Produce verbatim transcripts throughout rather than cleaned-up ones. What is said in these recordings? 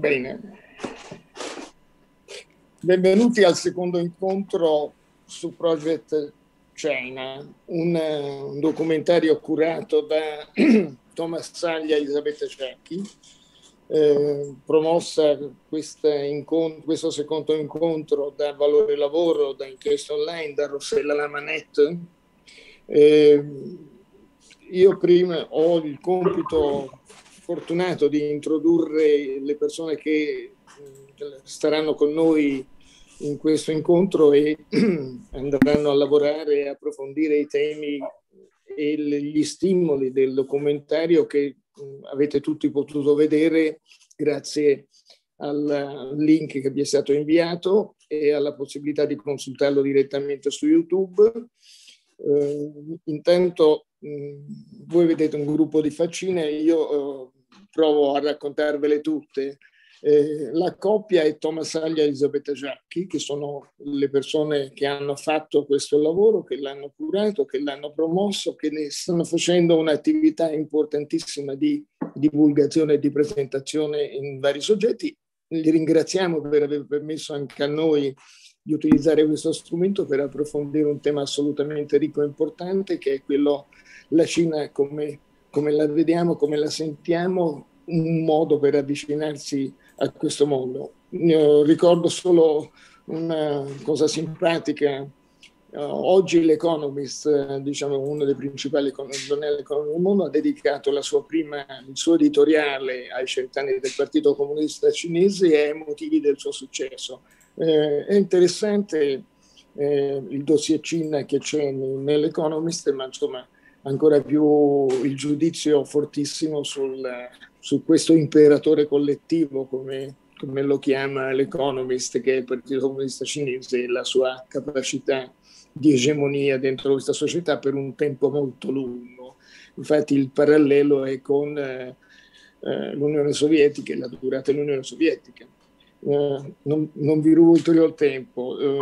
Bene, benvenuti al secondo incontro su Project China, un, un documentario curato da Thomas Saglia e Elisabetta Ciacchi, eh, promossa incontro, questo secondo incontro da Valore Lavoro, da Inchiesta Online, da Rossella Lamanet. Eh, io prima ho il compito fortunato di introdurre le persone che staranno con noi in questo incontro e andranno a lavorare e approfondire i temi e gli stimoli del documentario che avete tutti potuto vedere grazie al link che vi è stato inviato e alla possibilità di consultarlo direttamente su YouTube. Eh, intanto mh, voi vedete un gruppo di faccine, io eh, provo a raccontarvele tutte. Eh, la coppia è Thomas Saglia e Elisabetta Ciacchi, che sono le persone che hanno fatto questo lavoro, che l'hanno curato, che l'hanno promosso, che ne stanno facendo un'attività importantissima di divulgazione e di presentazione in vari soggetti. Li ringraziamo per aver permesso anche a noi di utilizzare questo strumento per approfondire un tema assolutamente ricco e importante, che è quello la Cina come, come la vediamo, come la sentiamo, un modo per avvicinarsi a questo mondo. Io ricordo solo una cosa simpatica. Uh, oggi l'Economist, uh, diciamo uno dei principali giornali economici del mondo, ha dedicato la sua prima, il suo editoriale ai cent'anni del Partito Comunista Cinese e ai motivi del suo successo. Eh, è interessante eh, il dossier Cina che c'è nell'Economist, ma insomma ancora più il giudizio fortissimo sul, su questo imperatore collettivo, come, come lo chiama l'Economist, che è il Partito Comunista Cinese, e la sua capacità di egemonia dentro questa società per un tempo molto lungo. Infatti il parallelo è con eh, l'Unione Sovietica e la durata dell'Unione Sovietica. Eh, non, non vi rubo ulteriore tempo, eh,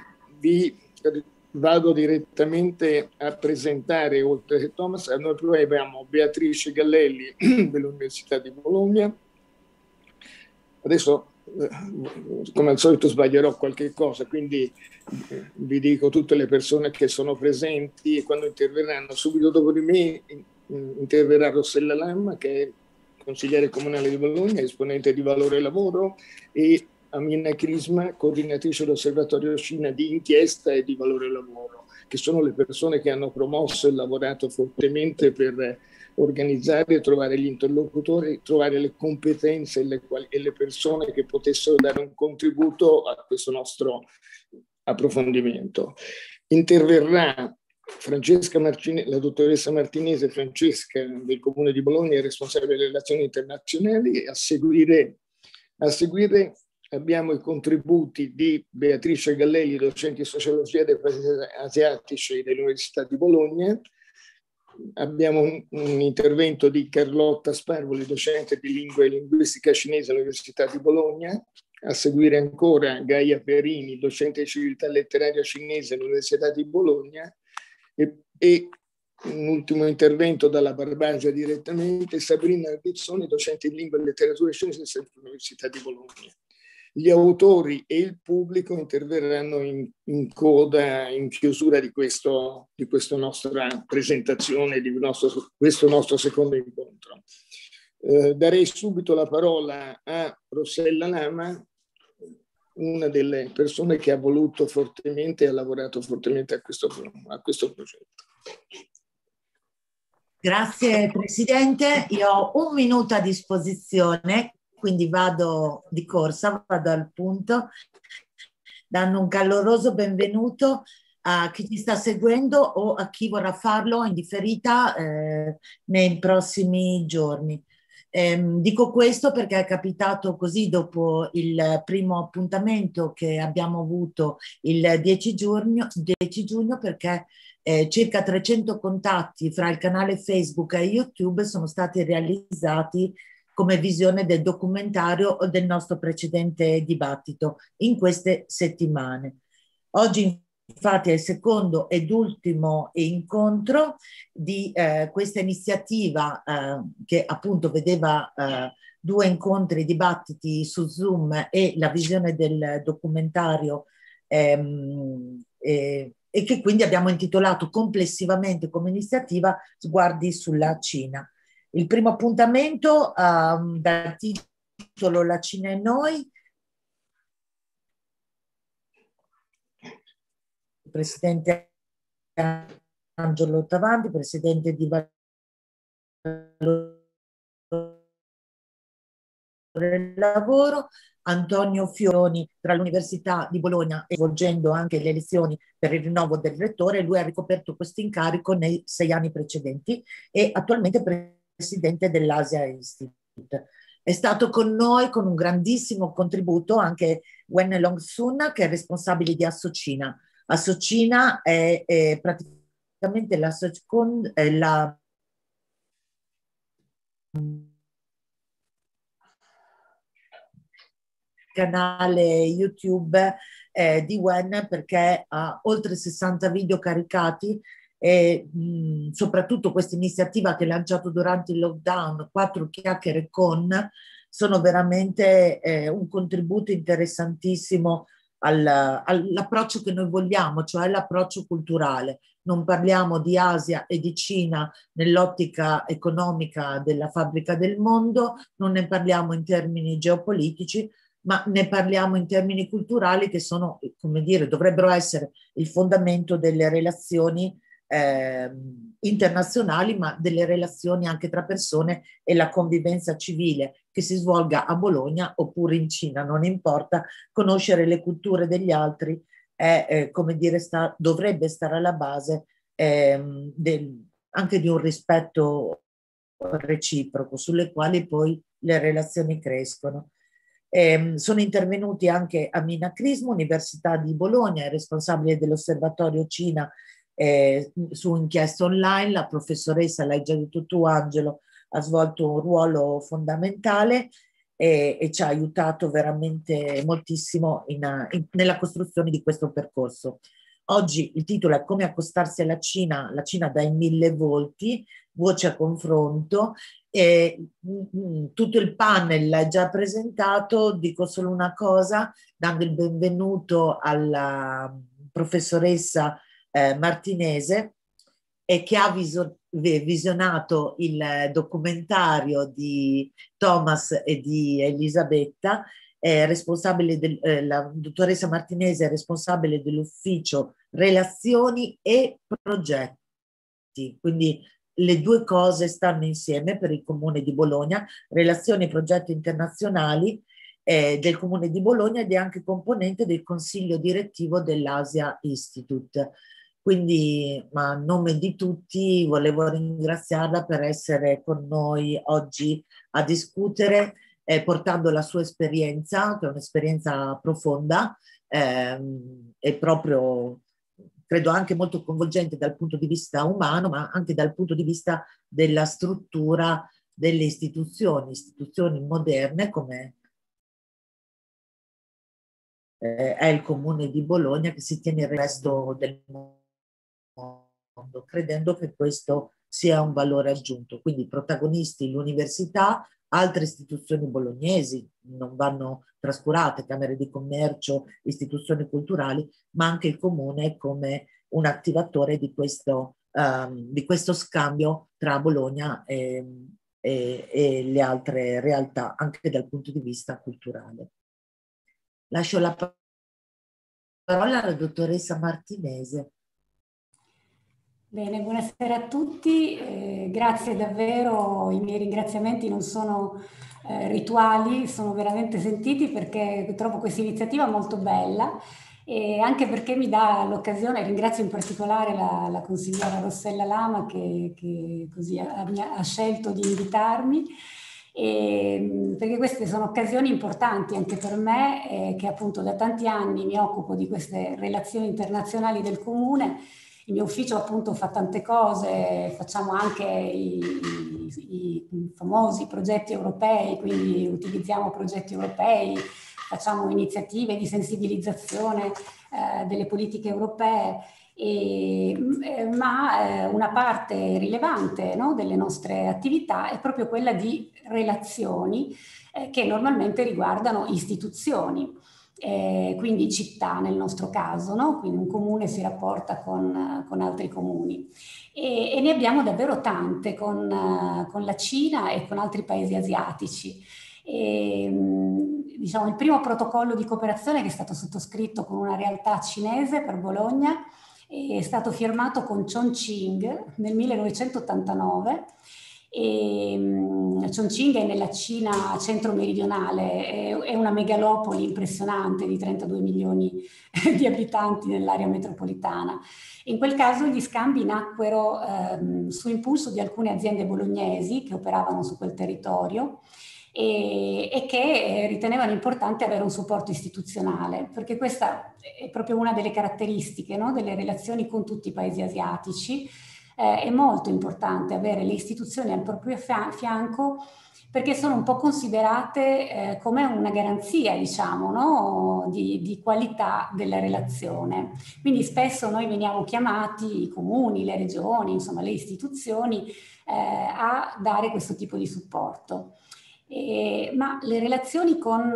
vi vado direttamente a presentare, oltre che Thomas, noi poi abbiamo Beatrice Gallelli dell'Università di Bologna. Adesso, come al solito, sbaglierò qualche cosa, quindi vi dico tutte le persone che sono presenti e quando interverranno. Subito dopo di me interverrà Rossella Lamma, che è consigliere comunale di Bologna, esponente di Valore Lavoro, e Amina Crisma, coordinatrice dell'Osservatorio Cina di Inchiesta e di Valore Lavoro, che sono le persone che hanno promosso e lavorato fortemente per organizzare, trovare gli interlocutori, trovare le competenze e le, e le persone che potessero dare un contributo a questo nostro approfondimento. Interverrà Francesca Martinese, la dottoressa Martinese Francesca del Comune di Bologna, responsabile delle relazioni internazionali, e a seguire, a seguire abbiamo i contributi di Beatrice Gallelli, docente di sociologia dei paesi asiatici dell'Università di Bologna. Abbiamo un, un intervento di Carlotta Sparvoli, docente di lingua e linguistica cinese all'Università di Bologna. A seguire ancora Gaia Perini, docente di civiltà letteraria cinese all'Università di Bologna. E, e un ultimo intervento dalla Barbagia direttamente, Sabrina Arbizzoni, docente di lingua e letteratura cinese all'Università di Bologna. Gli autori e il pubblico interverranno in, in coda, in chiusura di, questo, di questa nostra presentazione, di nostro, questo nostro secondo incontro. Eh, darei subito la parola a Rossella Lama, una delle persone che ha voluto fortemente e ha lavorato fortemente a questo, a questo progetto. Grazie Presidente, io ho un minuto a disposizione, quindi vado di corsa, vado al punto, dando un caloroso benvenuto a chi ci sta seguendo o a chi vorrà farlo in differita eh, nei prossimi giorni. Eh, dico questo perché è capitato così dopo il primo appuntamento che abbiamo avuto il dieci giugno, dieci giugno perché eh, circa trecento contatti fra il canale Facebook e YouTube sono stati realizzati come visione del documentario o del nostro precedente dibattito in queste settimane. Oggi infatti è il secondo ed ultimo incontro di eh, questa iniziativa eh, che appunto vedeva eh, due incontri, dibattiti su Zoom e la visione del documentario ehm, eh, e che quindi abbiamo intitolato complessivamente come iniziativa Sguardi sulla Cina. Il primo appuntamento um, dal titolo La Cina e noi. Il presidente Angelo Tavanti, presidente di Valore del Lavoro, Antonio Fioroni tra l'Università di Bologna e svolgendo anche le elezioni per il rinnovo del rettore. Lui ha ricoperto questo incarico nei sei anni precedenti e attualmente presidente dell'Asia Institute. È stato con noi con un grandissimo contributo anche Wen Long-sun, che è responsabile di Associna. Associna è, è praticamente la, è la canale YouTube eh, di Wen, perché ha oltre sessanta video caricati e mh, soprattutto questa iniziativa che ha lanciato durante il lockdown, Quattro Chiacchiere con, sono veramente eh, un contributo interessantissimo al, all'approccio che noi vogliamo, cioè l'approccio culturale. Non parliamo di Asia e di Cina nell'ottica economica della fabbrica del mondo, non ne parliamo in termini geopolitici, ma ne parliamo in termini culturali che sono, come dire, dovrebbero essere il fondamento delle relazioni eh, internazionali, ma delle relazioni anche tra persone e la convivenza civile che si svolga a Bologna oppure in Cina, non importa. Conoscere le culture degli altri è, eh, come dire, sta, dovrebbe stare alla base eh, del, anche di un rispetto reciproco, sulle quali poi le relazioni crescono. Eh, sono intervenuti anche Amina Crismo, Università di Bologna, è responsabile dell'Osservatorio Cina eh, su inchiesta online. La professoressa, l'hai già detto tu Angelo, ha svolto un ruolo fondamentale e, e ci ha aiutato veramente moltissimo in, in, nella costruzione di questo percorso. Oggi il titolo è Come accostarsi alla Cina, la Cina dai mille volti, voce a confronto. E, mh, tutto il panel l'ha già presentato, dico solo una cosa, dando il benvenuto alla professoressa eh, Martinese e che ha viso, visionato il documentario di Thomas e di Elisabetta. È responsabile del, eh, la dottoressa Martinese è responsabile dell'ufficio relazioni e progetti, quindi le due cose stanno insieme per il Comune di Bologna, relazioni e progetti internazionali eh, del Comune di Bologna, ed è anche componente del consiglio direttivo dell'Asia Institute. Quindi, ma a nome di tutti, volevo ringraziarla per essere con noi oggi a discutere, eh, portando la sua esperienza, che è un'esperienza profonda ehm, e proprio, credo, anche molto coinvolgente dal punto di vista umano, ma anche dal punto di vista della struttura delle istituzioni, istituzioni moderne come eh, è il Comune di Bologna, che si tiene il resto del mondo, credendo che questo sia un valore aggiunto. Quindi protagonisti l'università, altre istituzioni bolognesi non vanno trascurate, camere di commercio, istituzioni culturali, ma anche il Comune come un attivatore di questo, um, di questo scambio tra Bologna e, e, e le altre realtà, anche dal punto di vista culturale. Lascio la parola alla dottoressa Martinese. Bene, buonasera a tutti, eh, grazie davvero, i miei ringraziamenti non sono eh, rituali, sono veramente sentiti perché trovo questa iniziativa molto bella e anche perché mi dà l'occasione, ringrazio in particolare la, la consigliera Rossella Lama che, che così ha, ha scelto di invitarmi, e, perché queste sono occasioni importanti anche per me eh, che appunto da tanti anni mi occupo di queste relazioni internazionali del Comune. Il mio ufficio appunto fa tante cose, facciamo anche i, i, i famosi progetti europei, quindi utilizziamo progetti europei, facciamo iniziative di sensibilizzazione eh, delle politiche europee E, eh, ma eh, una parte rilevante, no, delle nostre attività è proprio quella di relazioni eh, che normalmente riguardano istituzioni, eh, quindi città nel nostro caso, no? Quindi un comune si rapporta con, con altri comuni e, e ne abbiamo davvero tante con, uh, con la Cina e con altri paesi asiatici. E, diciamo, il primo protocollo di cooperazione che è stato sottoscritto con una realtà cinese per Bologna è stato firmato con Chongqing nel millenovecentottantanove. E, um, Chongqing è nella Cina centro-meridionale, è, è una megalopoli impressionante di trentadue milioni di abitanti nell'area metropolitana. In quel caso gli scambi nacquero ehm, su impulso di alcune aziende bolognesi che operavano su quel territorio e, e che ritenevano importante avere un supporto istituzionale, perché questa è proprio una delle caratteristiche, no, delle relazioni con tutti i paesi asiatici. Eh, è molto importante avere le istituzioni al proprio fianco perché sono un po' considerate eh, come una garanzia, diciamo, no? di, di qualità della relazione. Quindi spesso noi veniamo chiamati, i comuni, le regioni, insomma le istituzioni, eh, a dare questo tipo di supporto. E, ma le relazioni con,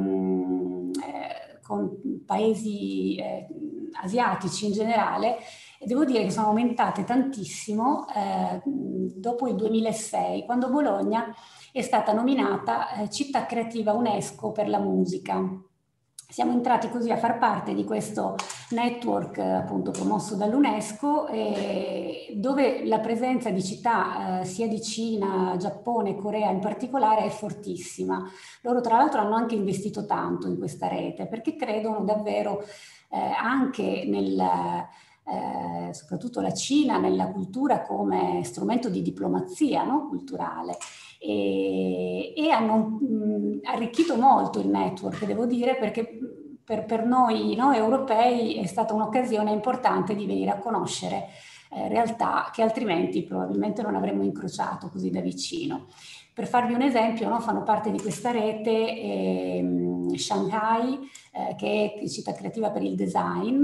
um, eh, con paesi eh, asiatici in generale, devo dire che sono aumentate tantissimo eh, dopo il duemilasei, quando Bologna è stata nominata eh, città creativa UNESCO per la musica. Siamo entrati così a far parte di questo network eh, appunto promosso dall'UNESCO, eh, dove la presenza di città eh, sia di Cina, Giappone, Corea in particolare è fortissima. Loro tra l'altro hanno anche investito tanto in questa rete perché credono davvero eh, anche nel... Eh, soprattutto la Cina, nella cultura come strumento di diplomazia, no? Culturale. E, e hanno mh, arricchito molto il network, devo dire, perché per, per noi, no, europei è stata un'occasione importante di venire a conoscere eh, realtà che altrimenti probabilmente non avremmo incrociato così da vicino. Per farvi un esempio, no, fanno parte di questa rete eh, Shanghai, eh, che è città creativa per il design,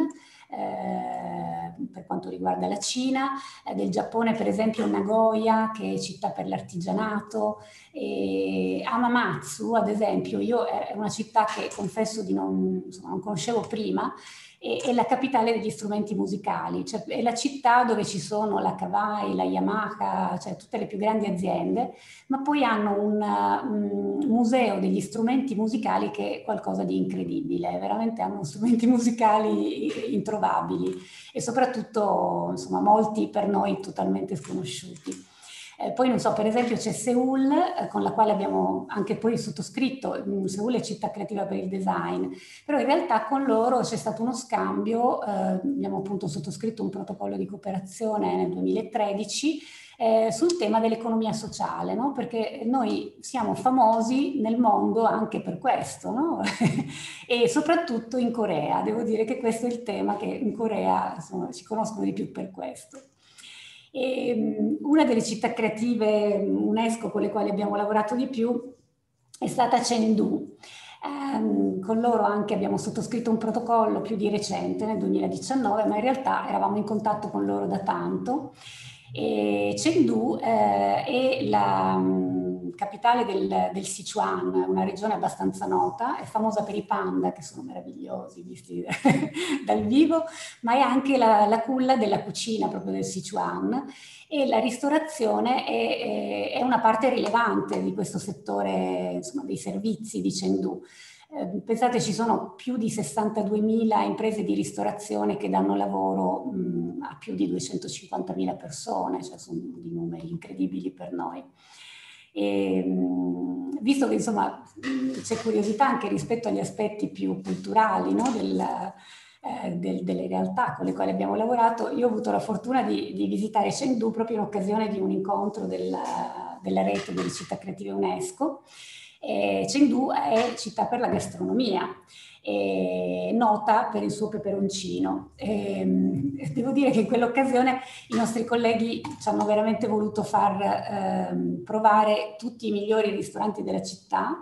Eh, per quanto riguarda la Cina, eh, del Giappone per esempio Nagoya, che è città per l'artigianato, e Hamamatsu ad esempio, io è una città che confesso di non, insomma, non conoscevo prima, e, è la capitale degli strumenti musicali, cioè è la città dove ci sono la Kawai, la Yamaha, cioè tutte le più grandi aziende, ma poi hanno un, un museo degli strumenti musicali che è qualcosa di incredibile, veramente hanno strumenti musicali introvabili e soprattutto insomma molti per noi totalmente sconosciuti. Eh, poi non so, per esempio c'è Seoul, eh, con la quale abbiamo anche poi sottoscritto, mh, Seoul è città creativa per il design, però in realtà con loro c'è stato uno scambio, eh, abbiamo appunto sottoscritto un protocollo di cooperazione nel duemilatredici eh, sul tema dell'economia sociale, no? Perché noi siamo famosi nel mondo anche per questo, no? E soprattutto in Corea, devo dire che questo è il tema che in Corea insomma, ci conoscono di più per questo. E una delle città creative UNESCO con le quali abbiamo lavorato di più è stata Chengdu. Um, con loro anche abbiamo sottoscritto un protocollo più di recente, nel duemiladiciannove, ma in realtà eravamo in contatto con loro da tanto. E Chengdu eh, è la um, capitale del, del Sichuan, una regione abbastanza nota, è famosa per i panda che sono meravigliosi visti dal vivo, ma è anche la, la culla della cucina proprio del Sichuan, e la ristorazione è, è, è una parte rilevante di questo settore, insomma, dei servizi di Chengdu. Eh, pensate, ci sono più di sessantaduemila imprese di ristorazione che danno lavoro mh, a più di duecentocinquantamila persone, cioè sono dei numeri incredibili per noi. E, mh, visto che insomma c'è curiosità anche rispetto agli aspetti più culturali, no, del, eh, del, delle realtà con le quali abbiamo lavorato, io ho avuto la fortuna di, di visitare Chengdu proprio in occasione di un incontro della, della rete delle città creative UNESCO. Eh, Chengdu è città per la gastronomia, è nota per il suo peperoncino. E, devo dire che in quell'occasione i nostri colleghi ci hanno veramente voluto far eh, provare tutti i migliori ristoranti della città,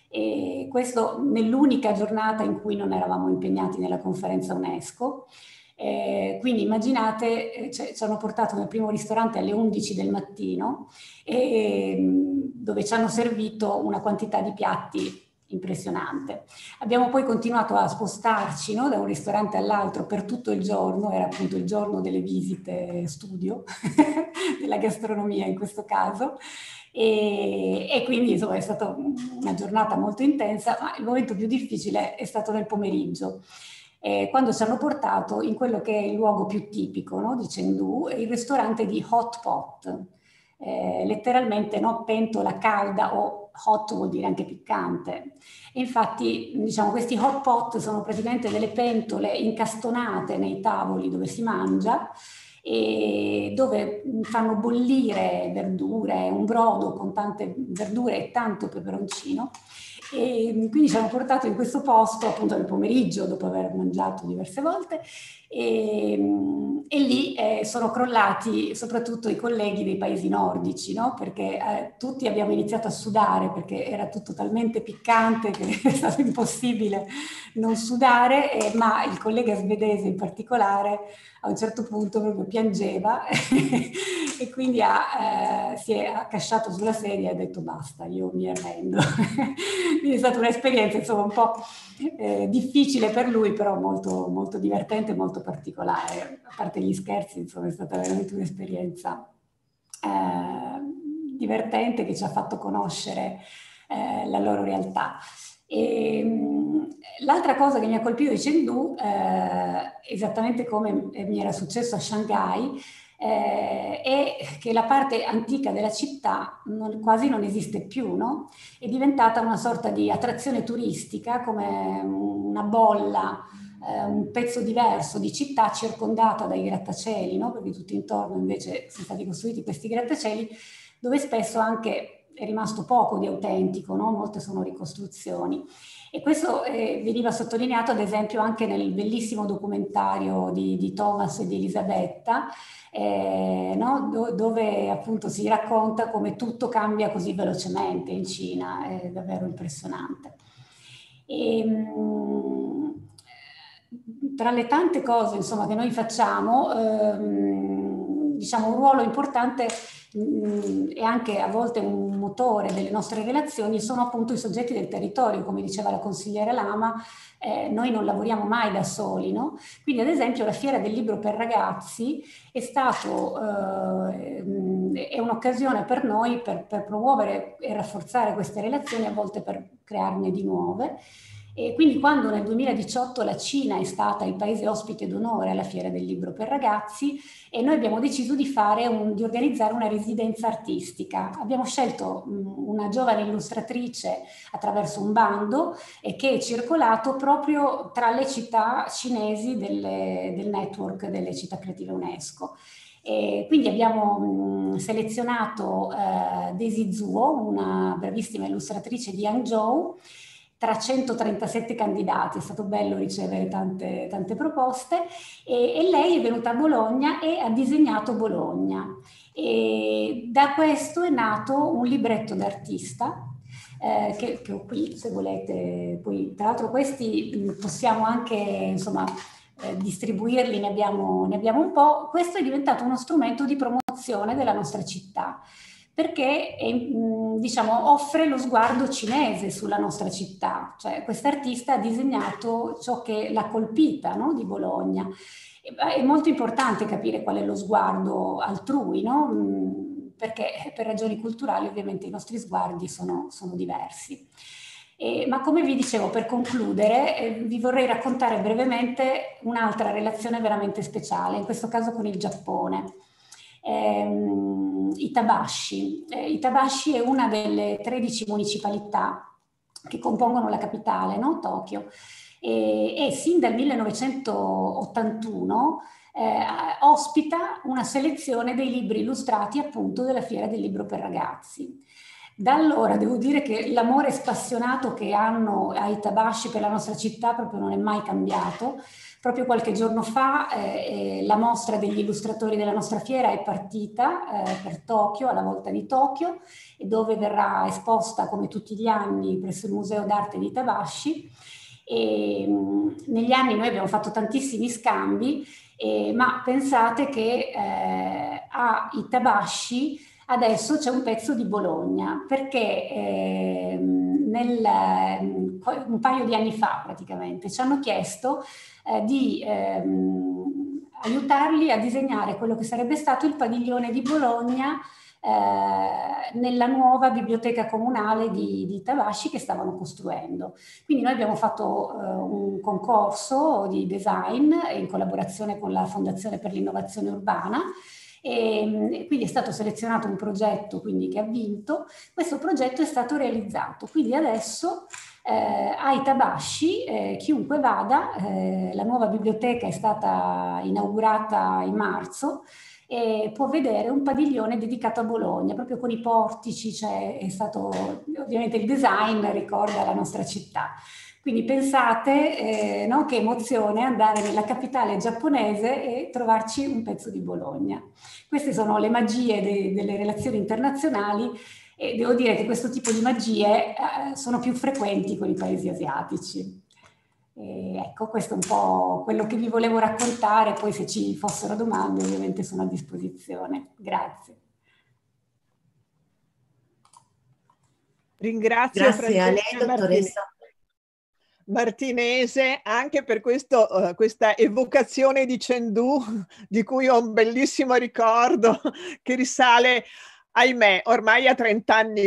e questo nell'unica giornata in cui non eravamo impegnati nella conferenza UNESCO. Eh, quindi immaginate, eh, ci hanno portato nel primo ristorante alle undici del mattino, eh, dove ci hanno servito una quantità di piatti impressionante. Abbiamo poi continuato a spostarci, no, da un ristorante all'altro per tutto il giorno, era appunto il giorno delle visite studio, della gastronomia in questo caso, e, e quindi insomma è stata una giornata molto intensa, ma il momento più difficile è stato nel pomeriggio. Eh, quando ci hanno portato in quello che è il luogo più tipico, no, di Chengdu, il ristorante di hot pot, eh, letteralmente, no, pentola calda, o hot vuol dire anche piccante. E infatti, diciamo, questi hot pot sono praticamente delle pentole incastonate nei tavoli dove si mangia, e dove fanno bollire verdure, un brodo con tante verdure e tanto peperoncino. E quindi ci hanno portato in questo posto appunto nel pomeriggio, dopo aver mangiato diverse volte, e, e lì eh, sono crollati soprattutto i colleghi dei paesi nordici, no? Perché eh, tutti abbiamo iniziato a sudare perché era tutto talmente piccante che è stato impossibile non sudare, eh, ma il collega svedese in particolare a un certo punto proprio piangeva e quindi ha, eh, si è accasciato sulla sedia e ha detto basta, io mi arrendo. Quindi è stata un'esperienza insomma un po' eh, difficile per lui, però molto, molto divertente e molto particolare. A parte gli scherzi, insomma, è stata veramente un'esperienza eh, divertente che ci ha fatto conoscere eh, la loro realtà. L'altra cosa che mi ha colpito di Chengdu, eh, esattamente come mi era successo a Shanghai, eh, è che la parte antica della città non, quasi non esiste più, no? È diventata una sorta di attrazione turistica, come una bolla, eh, un pezzo diverso di città circondata dai grattacieli, no? Perché tutto intorno invece sono stati costruiti questi grattacieli, dove spesso anche è rimasto poco di autentico, no? Molte sono ricostruzioni. E questo eh, veniva sottolineato ad esempio anche nel bellissimo documentario di, di Thomas e di Elisabetta, eh, no? Do, dove appunto si racconta come tutto cambia così velocemente in Cina, è davvero impressionante. E, mh, tra le tante cose insomma, che noi facciamo, ehm, diciamo un ruolo importante e anche a volte un motore delle nostre relazioni sono appunto i soggetti del territorio, come diceva la consigliera Lama, eh, noi non lavoriamo mai da soli, no? Quindi ad esempio la Fiera del Libro per Ragazzi è stato, eh, è un'occasione per noi per, per promuovere e rafforzare queste relazioni, a volte per crearne di nuove. E quindi quando nel duemiladiciotto la Cina è stata il paese ospite d'onore alla Fiera del Libro per Ragazzi, e noi abbiamo deciso di, fare un, di organizzare una residenza artistica. Abbiamo scelto um, una giovane illustratrice attraverso un bando e che è circolato proprio tra le città cinesi delle, del network delle città creative UNESCO. E quindi abbiamo mh, selezionato uh, Daisy Zuo, una bravissima illustratrice di Hangzhou, tra centotrentasette candidati. È stato bello ricevere tante, tante proposte, e, e lei è venuta a Bologna e ha disegnato Bologna. E da questo è nato un libretto d'artista eh, che, che ho qui, se volete. Poi, tra l'altro, questi possiamo anche insomma eh, distribuirli, ne abbiamo, ne abbiamo un po'. Questo è diventato uno strumento di promozione della nostra città, perché diciamo, offre lo sguardo cinese sulla nostra città. Cioè, quest'artista ha disegnato ciò che l'ha colpita, no, di Bologna. È molto importante capire qual è lo sguardo altrui, no? Perché per ragioni culturali ovviamente i nostri sguardi sono, sono diversi. Eh, ma come vi dicevo, per concludere, eh, vi vorrei raccontare brevemente un'altra relazione veramente speciale, in questo caso con il Giappone. Eh, Itabashi. Eh, Itabashi è una delle tredici municipalità che compongono la capitale, no? Tokyo, e, e sin dal millenovecentottantuno eh, ospita una selezione dei libri illustrati appunto della Fiera del Libro per Ragazzi. Da allora devo dire che l'amore spassionato che hanno a Itabashi per la nostra città proprio non è mai cambiato. Proprio qualche giorno fa eh, la mostra degli illustratori della nostra fiera è partita eh, per Tokyo, alla volta di Tokyo, e dove verrà esposta come tutti gli anni presso il Museo d'Arte di Itabashi. E, mh, negli anni noi abbiamo fatto tantissimi scambi, Eh, ma pensate che eh, a Itabashi adesso c'è un pezzo di Bologna, perché eh, nel, un paio di anni fa praticamente ci hanno chiesto eh, di ehm, aiutarli a disegnare quello che sarebbe stato il padiglione di Bologna eh, nella nuova biblioteca comunale di, di Itabashi che stavano costruendo. Quindi noi abbiamo fatto eh, un concorso di design in collaborazione con la Fondazione per l'Innovazione Urbana, e quindi è stato selezionato un progetto quindi, che ha vinto. Questo progetto è stato realizzato, quindi adesso eh, a Itabashi eh, chiunque vada, eh, la nuova biblioteca è stata inaugurata in marzo e può vedere un padiglione dedicato a Bologna, proprio con i portici, cioè è stato, ovviamente il design ricorda la nostra città. Quindi pensate eh, no, che emozione andare nella capitale giapponese e trovarci un pezzo di Bologna. Queste sono le magie de- delle relazioni internazionali e devo dire che questo tipo di magie eh, sono più frequenti con i paesi asiatici. E ecco, questo è un po' quello che vi volevo raccontare, poi se ci fossero domande ovviamente sono a disposizione. Grazie. Ringrazio Grazie a lei, Francesca dottoressa Martinese anche per questo, uh, questa evocazione di Chengdu, di cui ho un bellissimo ricordo che risale, ahimè, ormai a trent'anni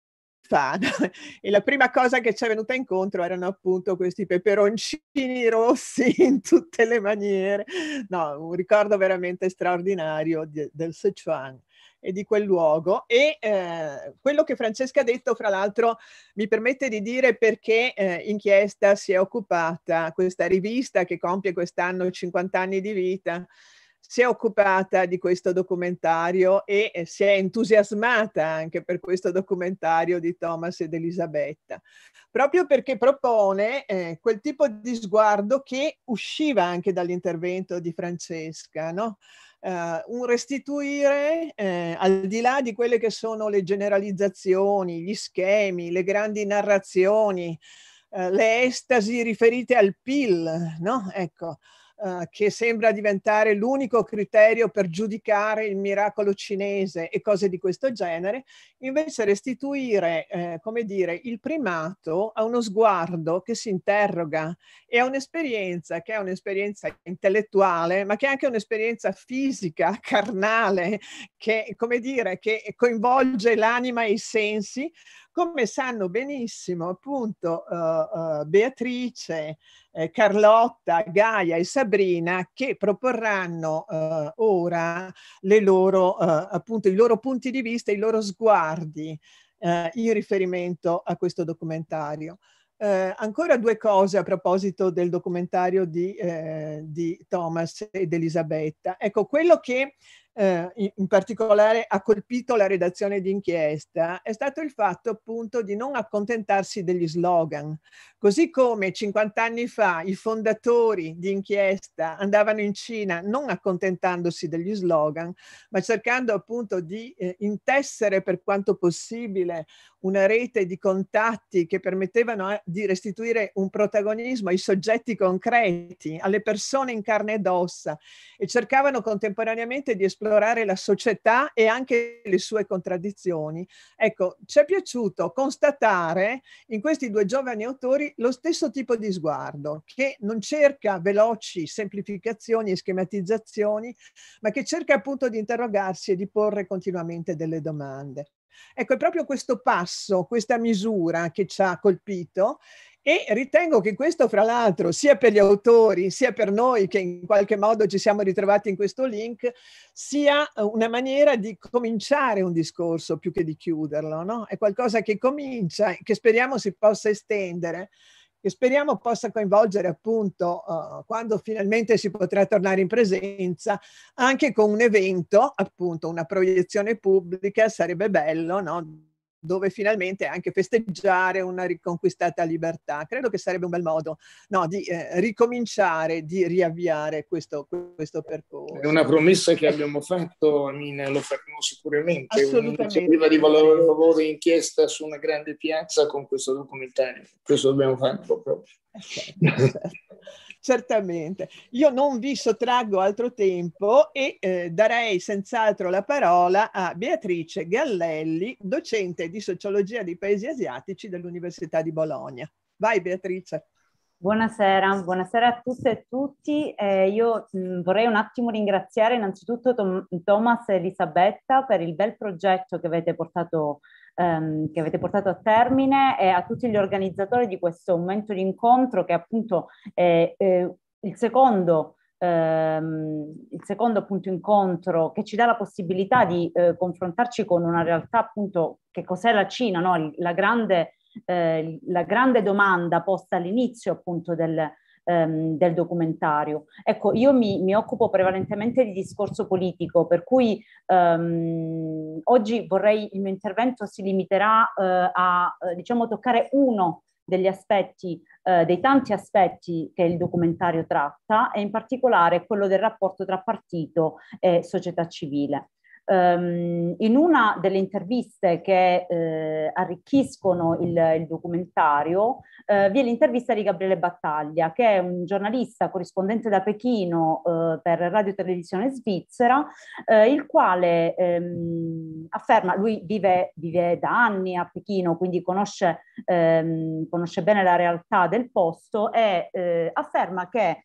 fa. E la prima cosa che ci è venuta incontro erano appunto questi peperoncini rossi in tutte le maniere. No, un ricordo veramente straordinario di, del Sichuan e di quel luogo. E eh, quello che Francesca ha detto, fra l'altro, mi permette di dire perché eh, Inchiesta si è occupata, questa rivista che compie quest'anno cinquanta anni di vita, si è occupata di questo documentario e eh, si è entusiasmata anche per questo documentario di Thomas ed Elisabetta, proprio perché propone eh, quel tipo di sguardo che usciva anche dall'intervento di Francesca, no? Uh, un restituire eh, al di là di quelle che sono le generalizzazioni, gli schemi, le grandi narrazioni, uh, le estasi riferite al P I L, no? Ecco, uh, che sembra diventare l'unico criterio per giudicare il miracolo cinese e cose di questo genere, invece restituire, eh, come dire, il primato a uno sguardo che si interroga e a un'esperienza che è un'esperienza intellettuale, ma che è anche un'esperienza fisica, carnale, che, come dire, che coinvolge l'anima e i sensi, come sanno benissimo appunto uh, uh, Beatrice, eh, Carlotta, Gaia e Sabrina, che proporranno uh, ora le loro, uh, appunto, i loro punti di vista, i loro sguardi uh, in riferimento a questo documentario. Eh, ancora due cose a proposito del documentario di, eh, di Thomas ed Elisabetta. Ecco, quello che eh, in, in particolare ha colpito la redazione di Inchiesta è stato il fatto appunto di non accontentarsi degli slogan. Così come cinquanta anni fa i fondatori di Inchiesta andavano in Cina non accontentandosi degli slogan, ma cercando appunto di eh, intessere per quanto possibile una rete di contatti che permettevano di restituire un protagonismo ai soggetti concreti, alle persone in carne ed ossa, e cercavano contemporaneamente di esplorare la società e anche le sue contraddizioni. Ecco, ci è piaciuto constatare in questi due giovani autori lo stesso tipo di sguardo, che non cerca veloci semplificazioni e schematizzazioni, ma che cerca appunto di interrogarsi e di porre continuamente delle domande. Ecco, è proprio questo passo, questa misura che ci ha colpito, e ritengo che questo, fra l'altro, sia per gli autori, sia per noi che in qualche modo ci siamo ritrovati in questo link, sia una maniera di cominciare un discorso più che di chiuderlo, no? È qualcosa che comincia, che speriamo si possa estendere, che speriamo possa coinvolgere appunto uh, quando finalmente si potrà tornare in presenza, anche con un evento, appunto una proiezione pubblica, sarebbe bello, no? Dove finalmente anche festeggiare una riconquistata libertà. Credo che sarebbe un bel modo, no, di eh, ricominciare, di riavviare questo, questo percorso. È una promessa che abbiamo fatto, Amina, lo faremo sicuramente. Assolutamente. Un'iniziativa di valore, lavoro e inchiesta su una grande piazza con questo documentario. Questo dobbiamo fare proprio. Certo, certo. Certamente. Io non vi sottraggo altro tempo e eh, darei senz'altro la parola a Beatrice Gallelli, docente di sociologia dei paesi asiatici dell'Università di Bologna. Vai Beatrice. Buonasera, buonasera a tutte e tutti. Eh, io mh, vorrei un attimo ringraziare innanzitutto Tom, Thomas e Elisabetta per il bel progetto che avete portato ehm, che avete portato a termine, e a tutti gli organizzatori di questo momento di incontro che appunto è eh, il secondo ehm, il secondo appunto incontro che ci dà la possibilità di eh, confrontarci con una realtà appunto che cos'è la Cina, no? La grande Eh, la grande domanda posta all'inizio appunto del, ehm, del documentario. Ecco, io mi, mi occupo prevalentemente di discorso politico, per cui ehm, oggi vorrei, il mio intervento si limiterà eh, a eh, diciamo toccare uno degli aspetti, eh, dei tanti aspetti che il documentario tratta, e in particolare quello del rapporto tra partito e società civile. Um, in una delle interviste che eh, arricchiscono il, il documentario eh, vi è l'intervista di Gabriele Battaglia, che è un giornalista corrispondente da Pechino eh, per Radio e Televisione Svizzera, eh, il quale ehm, afferma, lui vive, vive da anni a Pechino, quindi conosce, ehm, conosce bene la realtà del posto, e eh, afferma che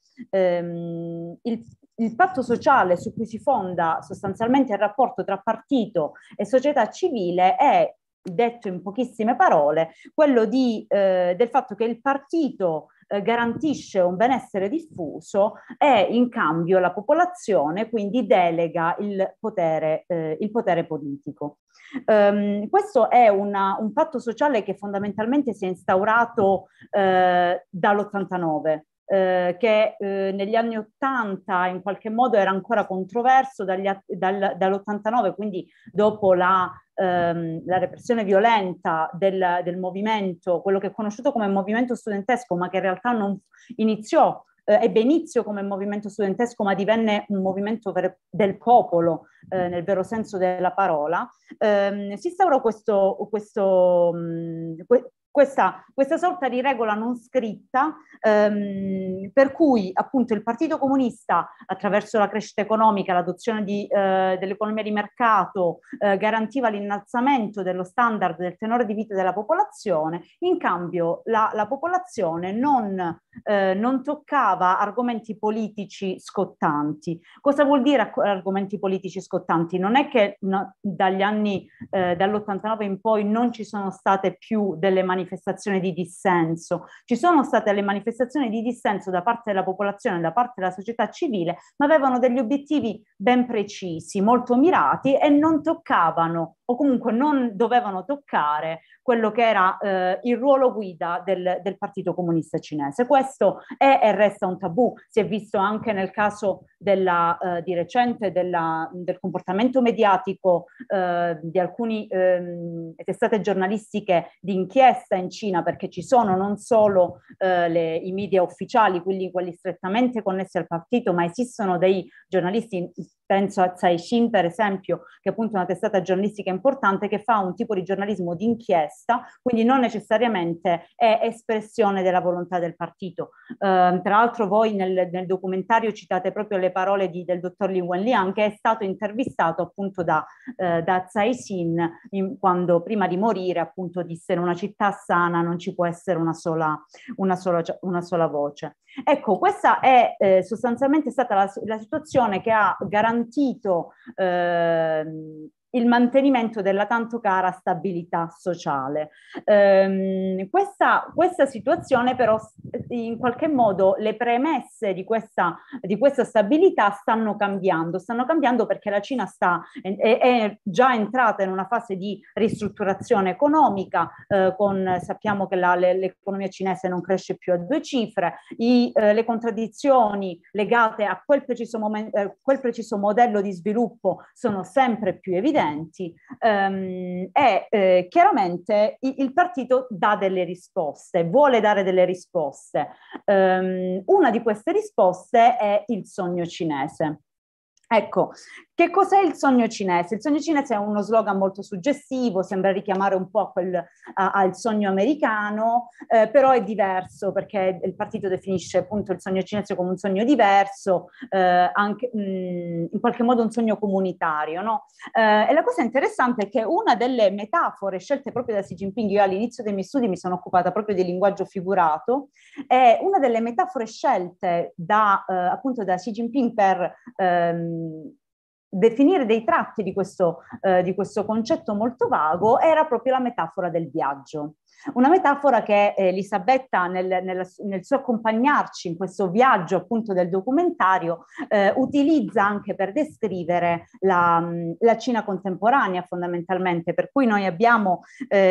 ehm, il Il patto sociale su cui si fonda sostanzialmente il rapporto tra partito e società civile è, detto in pochissime parole, quello di, eh, del fatto che il partito eh, garantisce un benessere diffuso e in cambio la popolazione quindi delega il potere, eh, il potere politico. Um, questo è una, un patto sociale che fondamentalmente si è instaurato eh, dall'ottantanove. Eh, che eh, negli anni ottanta in qualche modo era ancora controverso, dagli, dal, dall'ottantanove, quindi dopo la, ehm, la repressione violenta del, del movimento, quello che è conosciuto come movimento studentesco, ma che in realtà non iniziò, eh, ebbe inizio come movimento studentesco, ma divenne un movimento ver- del popolo, eh, nel vero senso della parola. Eh, si instaurò questo, questo mh, que- Questa, questa sorta di regola non scritta ehm, per cui appunto il Partito Comunista, attraverso la crescita economica, l'adozione di, eh, dell'economia di mercato, eh, garantiva l'innalzamento dello standard del tenore di vita della popolazione. In cambio la, la popolazione non, eh, non toccava argomenti politici scottanti. Cosa vuol dire argomenti politici scottanti? Non è che no, dagli anni eh, dall'ottantanove in poi non ci sono state più delle manifestazioni manifestazioni di dissenso. Ci sono state le manifestazioni di dissenso da parte della popolazione, da parte della società civile, ma avevano degli obiettivi ben precisi, molto mirati, e non toccavano, o comunque non dovevano toccare, quello che era eh, il ruolo guida del, del Partito Comunista Cinese. Questo è e resta un tabù. Si è visto anche nel caso della, eh, di recente della, del comportamento mediatico eh, di alcuni eh, testate giornalistiche di inchiesta in Cina, perché ci sono non solo eh, le, i media ufficiali, quelli, quelli strettamente connessi al partito, ma esistono dei giornalisti, penso a Caixin per esempio, che è appunto una testata giornalistica importante, che fa un tipo di giornalismo di inchiesta, quindi non necessariamente è espressione della volontà del partito. Uh, tra l'altro voi nel, nel documentario citate proprio le parole di, del dottor Li Wenliang, che è stato intervistato appunto da, uh, da Caixin in, quando prima di morire appunto disse: in una città sana non ci può essere una sola, una sola, una sola voce. Ecco, questa è eh, sostanzialmente stata la, la situazione che ha garantito eh, il mantenimento della tanto cara stabilità sociale. Ehm, questa, questa situazione però in qualche modo le premesse di questa, di questa stabilità stanno cambiando, stanno cambiando perché la Cina sta, è, è già entrata in una fase di ristrutturazione economica, eh, con, sappiamo che la, l'economia cinese non cresce più a due cifre, i, eh, le contraddizioni legate a quel preciso, momento, eh, quel preciso modello di sviluppo sono sempre più evidenti. Um, e eh, chiaramente il, il partito dà delle risposte, vuole dare delle risposte. Um, una di queste risposte è il sogno cinese. Ecco, che Che cos'è il sogno cinese? Il sogno cinese è uno slogan molto suggestivo, sembra richiamare un po' a quel, a, al sogno americano, eh, però è diverso perché il partito definisce appunto il sogno cinese come un sogno diverso, eh, anche mh, in qualche modo un sogno comunitario, no? Eh, e la cosa interessante è che una delle metafore scelte proprio da Xi Jinping, io all'inizio dei miei studi mi sono occupata proprio di linguaggio figurato, è una delle metafore scelte da, eh, appunto da Xi Jinping per ehm, definire dei tratti di questo, eh, di questo concetto molto vago era proprio la metafora del viaggio. Una metafora che eh, Elisabetta nel, nel, nel suo accompagnarci in questo viaggio appunto del documentario eh, utilizza anche per descrivere la, la Cina contemporanea fondamentalmente, per cui noi abbiamo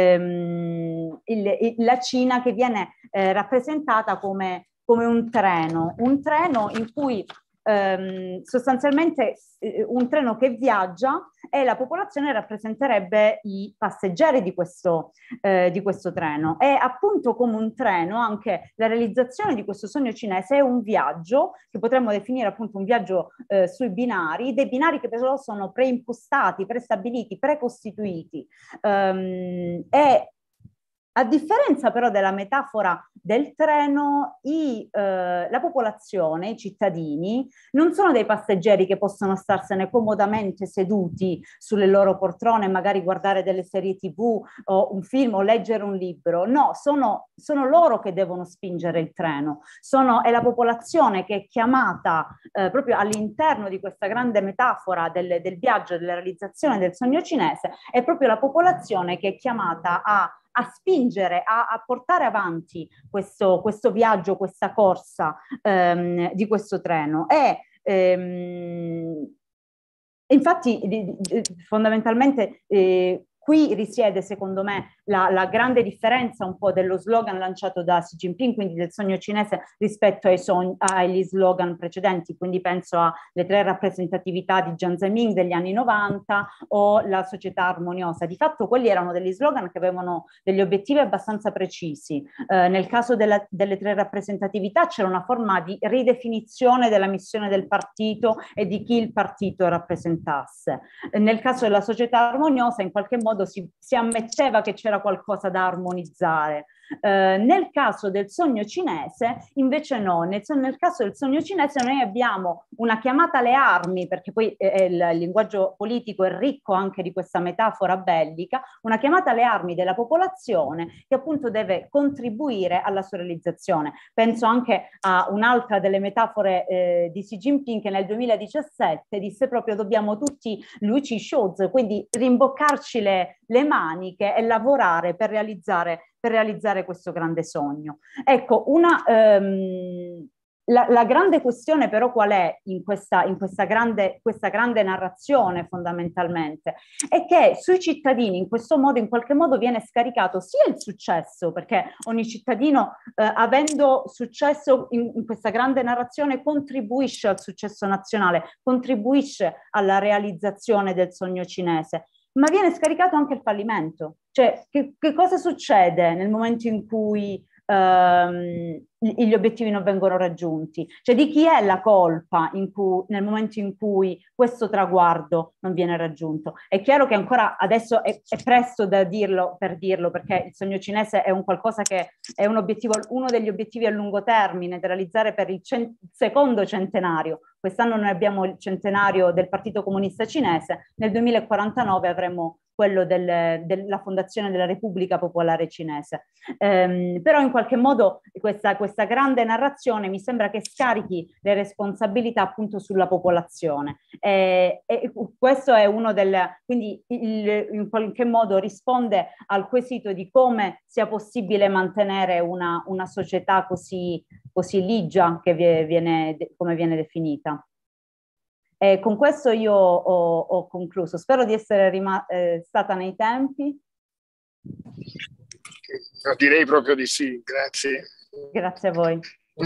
ehm, il, il, la Cina che viene eh, rappresentata come, come un treno, un treno in cui ehm, sostanzialmente eh, un treno che viaggia e la popolazione rappresenterebbe i passeggeri di questo, eh, di questo treno. E appunto come un treno anche la realizzazione di questo sogno cinese è un viaggio che potremmo definire appunto un viaggio eh, sui binari, dei binari che però sono preimpostati, prestabiliti, precostituiti um, e a differenza però della metafora del treno, i, eh, la popolazione, i cittadini, non sono dei passeggeri che possono starsene comodamente seduti sulle loro poltrone, magari guardare delle serie tivù o un film o leggere un libro. No, sono, sono loro che devono spingere il treno. Sono, è la popolazione che è chiamata eh, proprio all'interno di questa grande metafora del, del viaggio, della realizzazione del sogno cinese, è proprio la popolazione che è chiamata a a spingere, a, a portare avanti questo, questo viaggio, questa corsa ehm, di questo treno. E ehm, infatti di, di, fondamentalmente eh, qui risiede secondo me la, la grande differenza un po' dello slogan lanciato da Xi Jinping, quindi del sogno cinese rispetto ai sogni, agli slogan precedenti, quindi penso alle tre rappresentatività di Jiang Zemin degli anni novanta o la società armoniosa. Di fatto quelli erano degli slogan che avevano degli obiettivi abbastanza precisi. Eh, nel caso della, delle tre rappresentatività c'era una forma di ridefinizione della missione del partito e di chi il partito rappresentasse. Eh, nel caso della società armoniosa in qualche modo si, si ammetteva che c'era qualcosa da armonizzare. Eh, nel caso del sogno cinese invece no, nel, nel caso del sogno cinese noi abbiamo una chiamata alle armi, perché poi eh, il linguaggio politico è ricco anche di questa metafora bellica, una chiamata alle armi della popolazione che appunto deve contribuire alla sua realizzazione. Penso anche a un'altra delle metafore eh, di Xi Jinping che nel duemiladiciassette disse proprio dobbiamo tutti Luci Shows, quindi rimboccarci le, le maniche e lavorare per realizzare per realizzare questo grande sogno. Ecco, una, ehm, la, la grande questione però qual è in questa, in questa, grande, questa grande narrazione fondamentalmente? È che sui cittadini in questo modo, in qualche modo viene scaricato sia il successo, perché ogni cittadino eh, avendo successo in, in questa grande narrazione contribuisce al successo nazionale, contribuisce alla realizzazione del sogno cinese, ma viene scaricato anche il fallimento. Cioè, che, che cosa succede nel momento in cui ehm, gli obiettivi non vengono raggiunti? Cioè, di chi è la colpa in cui, nel momento in cui questo traguardo non viene raggiunto? È chiaro che ancora adesso è, è presto da dirlo, per dirlo, perché il sogno cinese è un qualcosa che è un obiettivo, uno degli obiettivi a lungo termine da realizzare per il cent- secondo centenario. Quest'anno noi abbiamo il centenario del Partito Comunista Cinese, nel duemilaquarantanove avremo quello del, della fondazione della Repubblica Popolare Cinese. Um, però in qualche modo questa, questa grande narrazione mi sembra che scarichi le responsabilità appunto sulla popolazione. E, e questo è uno del... quindi il, in qualche modo risponde al quesito di come sia possibile mantenere una, una società così, così ligia che viene, come viene definita. E con questo io ho, ho concluso. Spero di essere eh, stata nei tempi. No, direi proprio di sì, grazie. Grazie a voi.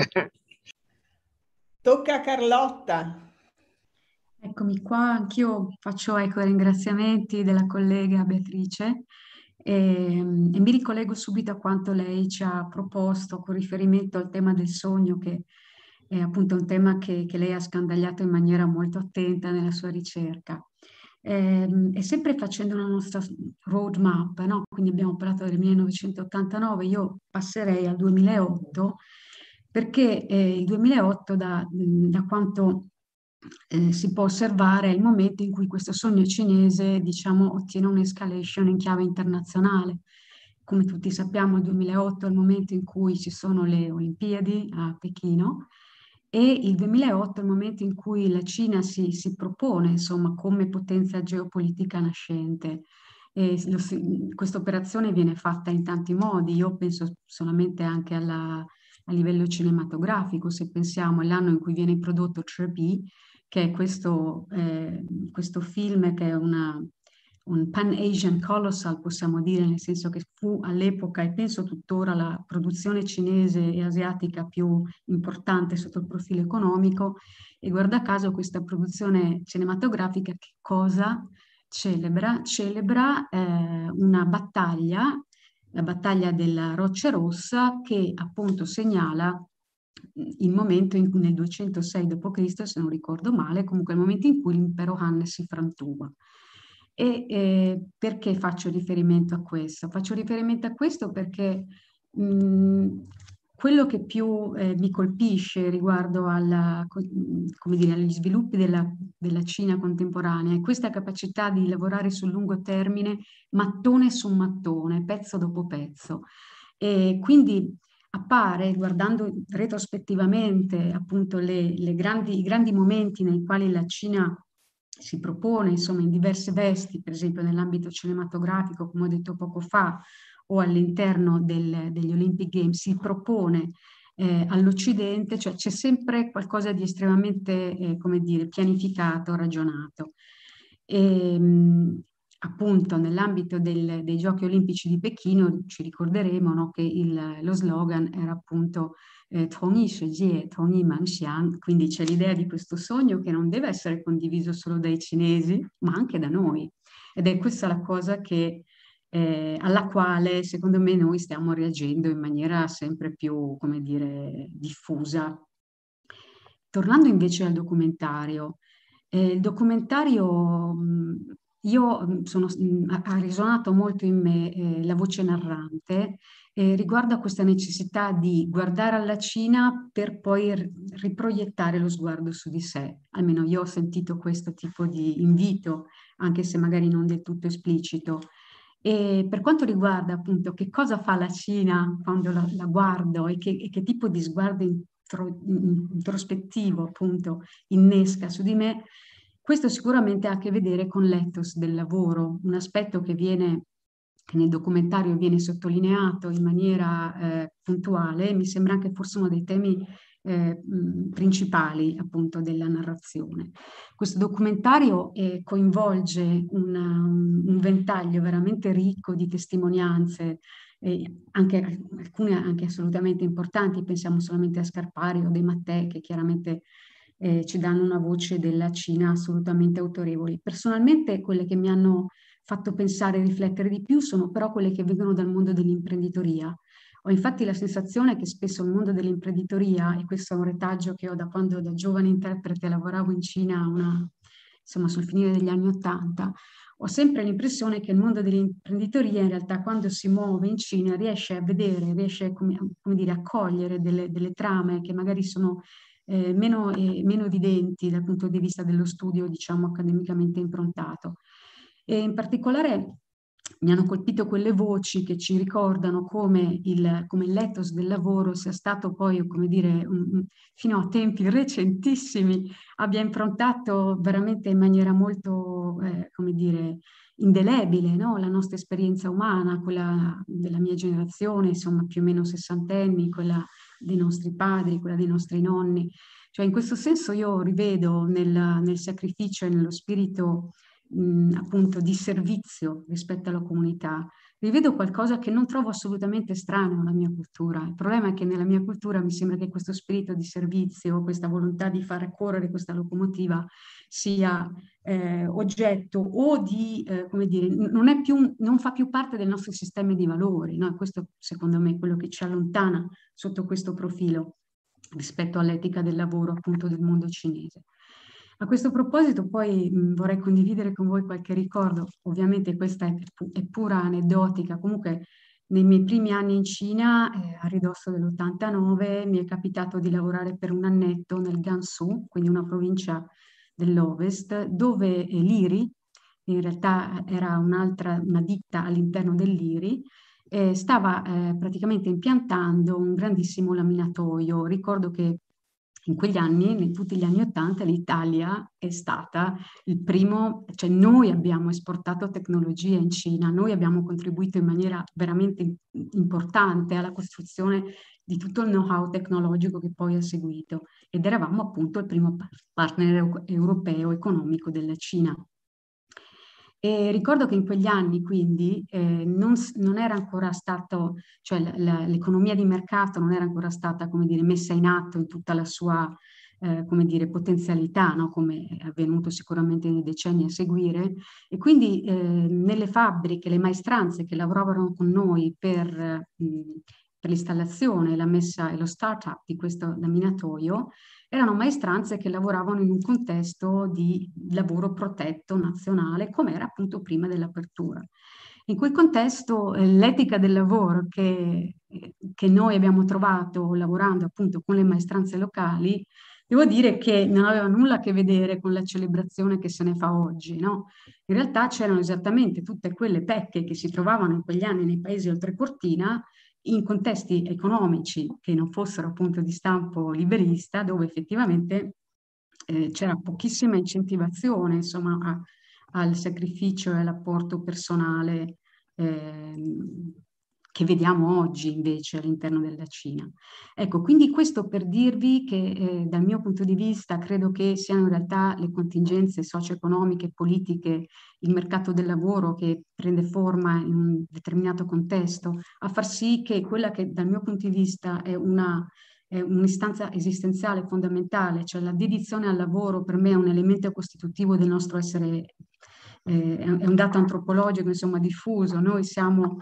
Tocca a Carlotta. Eccomi qua, anch'io faccio ecco, i ringraziamenti della collega Beatrice e, e mi ricollego subito a quanto lei ci ha proposto con riferimento al tema del sogno che è appunto un tema che, che lei ha scandagliato in maniera molto attenta nella sua ricerca. Eh, e sempre facendo una nostra roadmap, no? Quindi abbiamo parlato del millenovecentottantanove, io passerei al duemilaotto, perché eh, il duemilaotto, da, da quanto eh, si può osservare, è il momento in cui questo sogno cinese, diciamo, ottiene un'escalation in chiave internazionale. Come tutti sappiamo, il duemilaotto è il momento in cui ci sono le Olimpiadi a Pechino, e il duemilaotto è il momento in cui la Cina si, si propone, insomma, come potenza geopolitica nascente. Questa operazione viene fatta in tanti modi. Io penso solamente anche alla, a livello cinematografico. Se pensiamo all'anno in cui viene prodotto tre B, che è questo, eh, questo film che è una, un Pan-Asian Colossal, possiamo dire, nel senso che fu all'epoca, e penso tuttora, la produzione cinese e asiatica più importante sotto il profilo economico. E guarda caso questa produzione cinematografica che cosa celebra? Celebra eh, una battaglia, la battaglia della Roccia Rossa, che appunto segnala il momento in cui nel duecentosei dopo Cristo, se non ricordo male, comunque il momento in cui l'impero Han si frantuma. E eh, perché faccio riferimento a questo? Faccio riferimento a questo perché mh, quello che più eh, mi colpisce riguardo alla, come dire, agli sviluppi della, della Cina contemporanea è questa capacità di lavorare sul lungo termine, mattone su mattone, pezzo dopo pezzo. E quindi appare, guardando retrospettivamente appunto le, le grandi, i grandi momenti nei quali la Cina si propone, insomma, in diverse vesti, per esempio nell'ambito cinematografico, come ho detto poco fa, o all'interno del, degli Olympic Games, si propone eh, all'Occidente, cioè c'è sempre qualcosa di estremamente, eh, come dire, pianificato, ragionato. E, mh, appunto nell'ambito del, dei Giochi Olimpici di Pechino ci ricorderemo, no, che il, lo slogan era appunto eh, Tongyi Shijie, Tongyi Manxiang, quindi c'è l'idea di questo sogno che non deve essere condiviso solo dai cinesi, ma anche da noi. Ed è questa la cosa che, eh, alla quale secondo me noi stiamo reagendo in maniera sempre più, come dire, diffusa. Tornando invece al documentario, eh, il documentario... Mh, Io sono, ha risuonato molto in me eh, la voce narrante eh, riguardo a questa necessità di guardare alla Cina per poi riproiettare lo sguardo su di sé. Almeno io ho sentito questo tipo di invito, anche se magari non del tutto esplicito. E per quanto riguarda appunto che cosa fa la Cina quando la, la guardo e che, e che tipo di sguardo intro, introspettivo appunto innesca su di me, questo sicuramente ha a che vedere con l'ethos del lavoro, un aspetto che viene, che nel documentario viene sottolineato in maniera eh, puntuale, mi sembra anche forse uno dei temi eh, principali appunto della narrazione. Questo documentario eh, coinvolge una, un ventaglio veramente ricco di testimonianze, eh, anche, alcune anche assolutamente importanti, pensiamo solamente a Scarpari o De Mattei, che chiaramente Eh, ci danno una voce della Cina assolutamente autorevoli. Personalmente quelle che mi hanno fatto pensare e riflettere di più sono però quelle che vengono dal mondo dell'imprenditoria. Ho infatti la sensazione che spesso il mondo dell'imprenditoria, e questo è un retaggio che ho da quando da giovane interprete lavoravo in Cina, una, insomma sul finire degli anni Ottanta, ho sempre l'impressione che il mondo dell'imprenditoria in realtà quando si muove in Cina riesce a vedere, riesce come, come dire, a cogliere delle, delle trame che magari sono Eh, meno, eh, meno evidenti dal punto di vista dello studio, diciamo, accademicamente improntato. E in particolare mi hanno colpito quelle voci che ci ricordano come il come l'ethos del lavoro sia stato poi, come dire, un, fino a tempi recentissimi, abbia improntato veramente in maniera molto, eh, come dire, indelebile, no? La nostra esperienza umana, quella della mia generazione, insomma più o meno sessantenni, quella dei nostri padri, quella dei nostri nonni. Cioè in questo senso io rivedo nel, nel sacrificio e nello spirito mh, appunto di servizio rispetto alla comunità, rivedo qualcosa che non trovo assolutamente strano nella mia cultura. Il problema è che nella mia cultura mi sembra che questo spirito di servizio, questa volontà di fare correre questa locomotiva sia eh, oggetto o di, eh, come dire, non è più, non fa più parte del nostro sistema di valori, no? Questo secondo me è quello che ci allontana sotto questo profilo. rispetto all'etica del lavoro appunto del mondo cinese. A questo proposito poi mh, vorrei condividere con voi qualche ricordo, ovviamente questa è, è pura aneddotica, comunque nei miei primi anni in Cina, eh, a ridosso dell'ottantanove, mi è capitato di lavorare per un annetto nel Gansu, quindi una provincia dell'Ovest, dove eh, l'I R I, in realtà era un'altra, una ditta all'interno dell'I R I, eh, stava eh, praticamente impiantando un grandissimo laminatoio. Ricordo che in quegli anni, in tutti gli anni Ottanta, l'Italia è stata il primo, cioè noi abbiamo esportato tecnologia in Cina, noi abbiamo contribuito in maniera veramente importante alla costruzione di tutto il know-how tecnologico che poi ha seguito, ed eravamo appunto il primo partner europeo economico della Cina. E ricordo che in quegli anni quindi eh, non, non era ancora stato, cioè l'economia di mercato non era ancora stata, come dire, messa in atto in tutta la sua, eh, come dire, potenzialità, no? Come è avvenuto sicuramente nei decenni a seguire, e quindi eh, nelle fabbriche, le maestranze che lavoravano con noi per, mh, per l'installazione, la messa e lo start-up di questo laminatoio, erano maestranze che lavoravano in un contesto di lavoro protetto nazionale, come era appunto prima dell'apertura. In quel contesto eh, l'etica del lavoro che, che noi abbiamo trovato lavorando appunto con le maestranze locali, devo dire che non aveva nulla a che vedere con la celebrazione che se ne fa oggi, no? In realtà c'erano esattamente tutte quelle pecche che si trovavano in quegli anni nei paesi oltreportina, in contesti economici che non fossero appunto di stampo liberista, dove effettivamente eh, c'era pochissima incentivazione, insomma, a, al sacrificio e all'apporto personale eh, che vediamo oggi invece all'interno della Cina. Ecco, quindi questo per dirvi che eh, dal mio punto di vista credo che siano in realtà le contingenze socio-economiche, politiche, il mercato del lavoro che prende forma in un determinato contesto, a far sì che quella che dal mio punto di vista è una è un'istanza esistenziale fondamentale, cioè la dedizione al lavoro per me è un elemento costitutivo del nostro essere, eh, è un dato antropologico insomma diffuso, noi siamo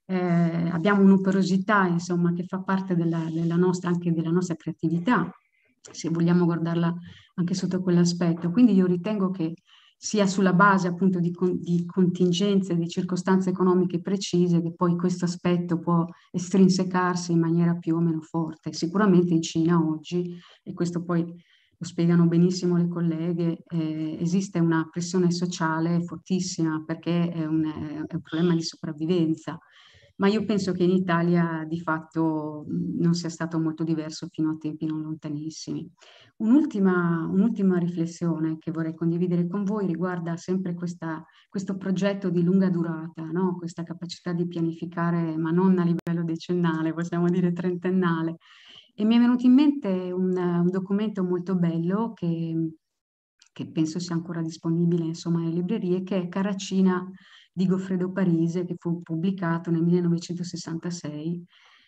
Eh, abbiamo un'operosità insomma che fa parte della, della nostra, anche della nostra creatività, se vogliamo guardarla anche sotto quell'aspetto. Quindi io ritengo che sia sulla base appunto di, di contingenze, di circostanze economiche precise che poi questo aspetto può estrinsecarsi in maniera più o meno forte. Sicuramente in Cina oggi, e questo poi lo spiegano benissimo le colleghe, eh, esiste una pressione sociale fortissima perché è un, è un problema di sopravvivenza. Ma io penso che in Italia di fatto non sia stato molto diverso fino a tempi non lontanissimi. Un'ultima, un'ultima riflessione che vorrei condividere con voi riguarda sempre questa, questo progetto di lunga durata, no? Questa capacità di pianificare, ma non a livello decennale, possiamo dire trentennale. E mi è venuto in mente un, un documento molto bello che, che penso sia ancora disponibile insomma nelle librerie, che è Carracina di Goffredo Parise, che fu pubblicato nel millenovecentosessantasei.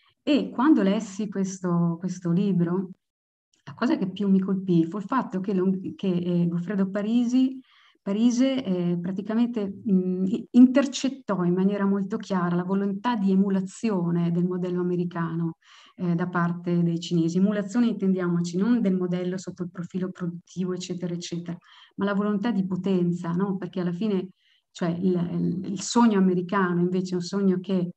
E quando lessi questo, questo libro, la cosa che più mi colpì fu il fatto che, lo, che eh, Goffredo Parisi, Parise eh, praticamente mh, intercettò in maniera molto chiara la volontà di emulazione del modello americano eh, da parte dei cinesi. Emulazione intendiamoci non del modello sotto il profilo produttivo, eccetera, eccetera, ma la volontà di potenza, no? Perché alla fine cioè il, il sogno americano invece è un sogno che,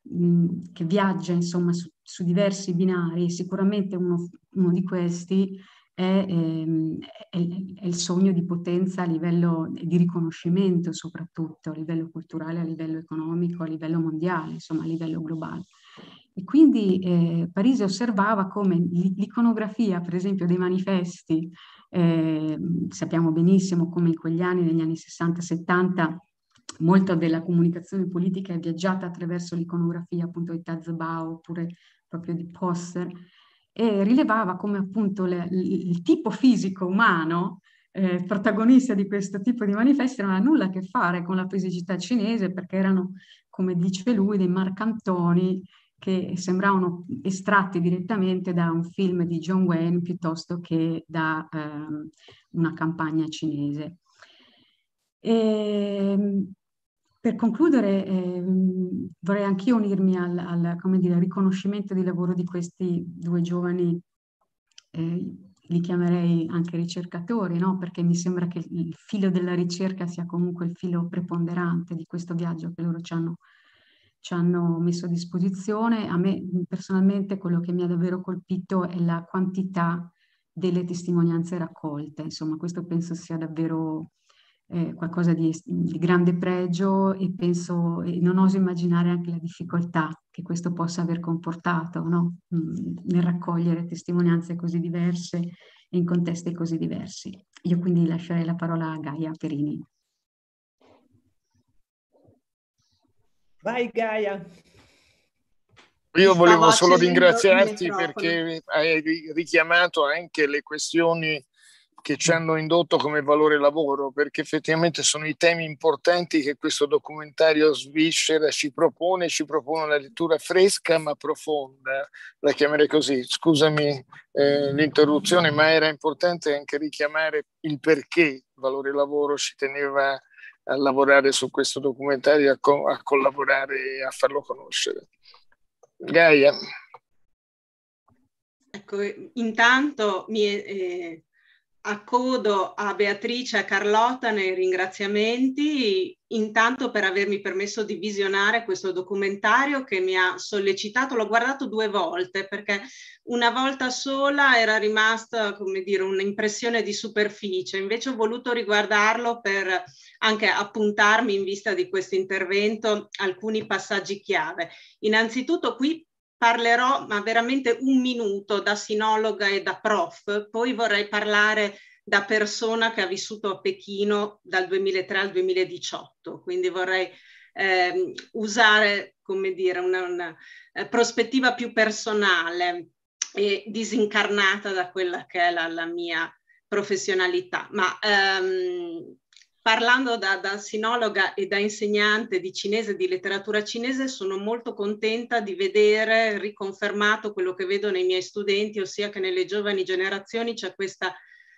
mh, che viaggia insomma su, su diversi binari, e sicuramente uno, uno di questi è, ehm, è, è il sogno di potenza a livello di riconoscimento, soprattutto a livello culturale, a livello economico, a livello mondiale, insomma a livello globale. E quindi eh, Parise osservava come l'iconografia, per esempio, dei manifesti, eh, sappiamo benissimo come in quegli anni, negli anni sessanta settanta, molta della comunicazione politica è viaggiata attraverso l'iconografia appunto di Tazebao oppure proprio di poster, e rilevava come appunto le, il, il tipo fisico umano eh, protagonista di questo tipo di manifesti non ha nulla a che fare con la fisicità cinese, perché erano, come dice lui, dei marcantoni che sembravano estratti direttamente da un film di John Wayne piuttosto che da ehm, una campagna cinese. E, per concludere, eh, vorrei anch'io unirmi al, al come dire, riconoscimento di lavoro di questi due giovani eh, li chiamerei anche ricercatori, no? Perché mi sembra che il filo della ricerca sia comunque il filo preponderante di questo viaggio che loro ci hanno, ci hanno messo a disposizione. A me personalmente quello che mi ha davvero colpito è la quantità delle testimonianze raccolte. Insomma, questo penso sia davvero eh, qualcosa di, di grande pregio, e penso, e non oso immaginare anche la difficoltà che questo possa aver comportato, no? Mm, nel raccogliere testimonianze così diverse e in contesti così diversi. Io quindi lascerei la parola a Gaia Perini. Vai Gaia. Io volevo solo ringraziarti perché hai richiamato anche le questioni che ci hanno indotto come valore lavoro, perché effettivamente sono i temi importanti che questo documentario sviscera, ci propone, ci propone una lettura fresca ma profonda, la chiamerei così. Scusami eh, l'interruzione, ma era importante anche richiamare il perché valore lavoro ci teneva a lavorare su questo documentario, a, co- a collaborare e a farlo conoscere. Gaia. Ecco, intanto mi eh, accodo a Beatrice e a Carlotta nei ringraziamenti, intanto per avermi permesso di visionare questo documentario che mi ha sollecitato. L'ho guardato due volte perché una volta sola era rimasta, come dire, un'impressione di superficie, invece ho voluto riguardarlo per anche appuntarmi in vista di questo intervento alcuni passaggi chiave. Innanzitutto qui parlerò, ma veramente un minuto, da sinologa e da prof, poi vorrei parlare da persona che ha vissuto a Pechino dal duemilatré al duemiladiciotto, quindi vorrei eh, usare, come dire, una, una eh, prospettiva più personale e disincarnata da quella che è la, la mia professionalità. Ma ehm, parlando da, da sinologa e da insegnante di cinese, di letteratura cinese, sono molto contenta di vedere riconfermato quello che vedo nei miei studenti, ossia che nelle giovani generazioni c'è questa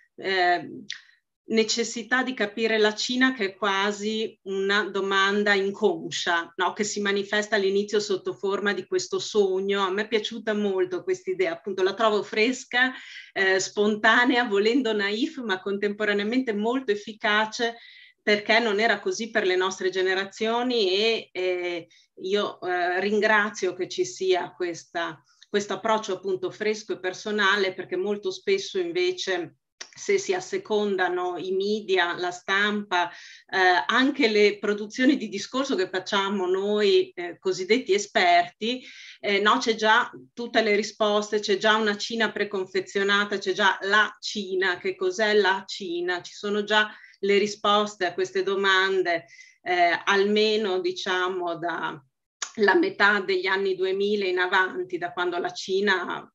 eh, necessità di capire la Cina, che è quasi una domanda inconscia, no? Che si manifesta all'inizio sotto forma di questo sogno. A me è piaciuta molto questa idea, appunto la trovo fresca, eh, spontanea, volendo naif, ma contemporaneamente molto efficace, perché non era così per le nostre generazioni, e eh, io eh, ringrazio che ci sia questa, questo approccio appunto fresco e personale, perché molto spesso invece, se si assecondano i media, la stampa, eh, anche le produzioni di discorso che facciamo noi eh, cosiddetti esperti, eh, no, c'è già tutte le risposte, c'è già una Cina preconfezionata, c'è già la Cina. Che cos'è la Cina? Ci sono già le risposte a queste domande, eh, almeno diciamo da la metà degli anni duemila in avanti, da quando la Cina ha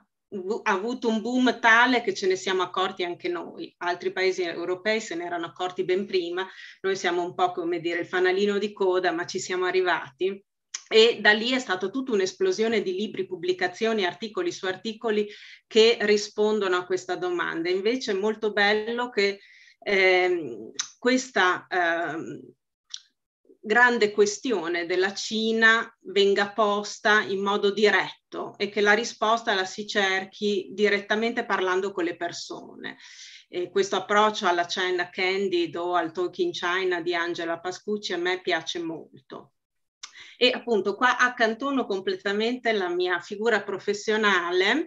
ha avuto un boom tale che ce ne siamo accorti anche noi. Altri paesi europei se ne erano accorti ben prima, noi siamo un po' come dire il fanalino di coda, ma ci siamo arrivati. E da lì è stata tutta un'esplosione di libri, pubblicazioni, articoli su articoli che rispondono a questa domanda. Invece è molto bello che eh, questa eh, grande questione della Cina venga posta in modo diretto e che la risposta la si cerchi direttamente parlando con le persone. E questo approccio alla China Candid o al Talking China di Angela Pascucci a me piace molto. E appunto qua accantono completamente la mia figura professionale,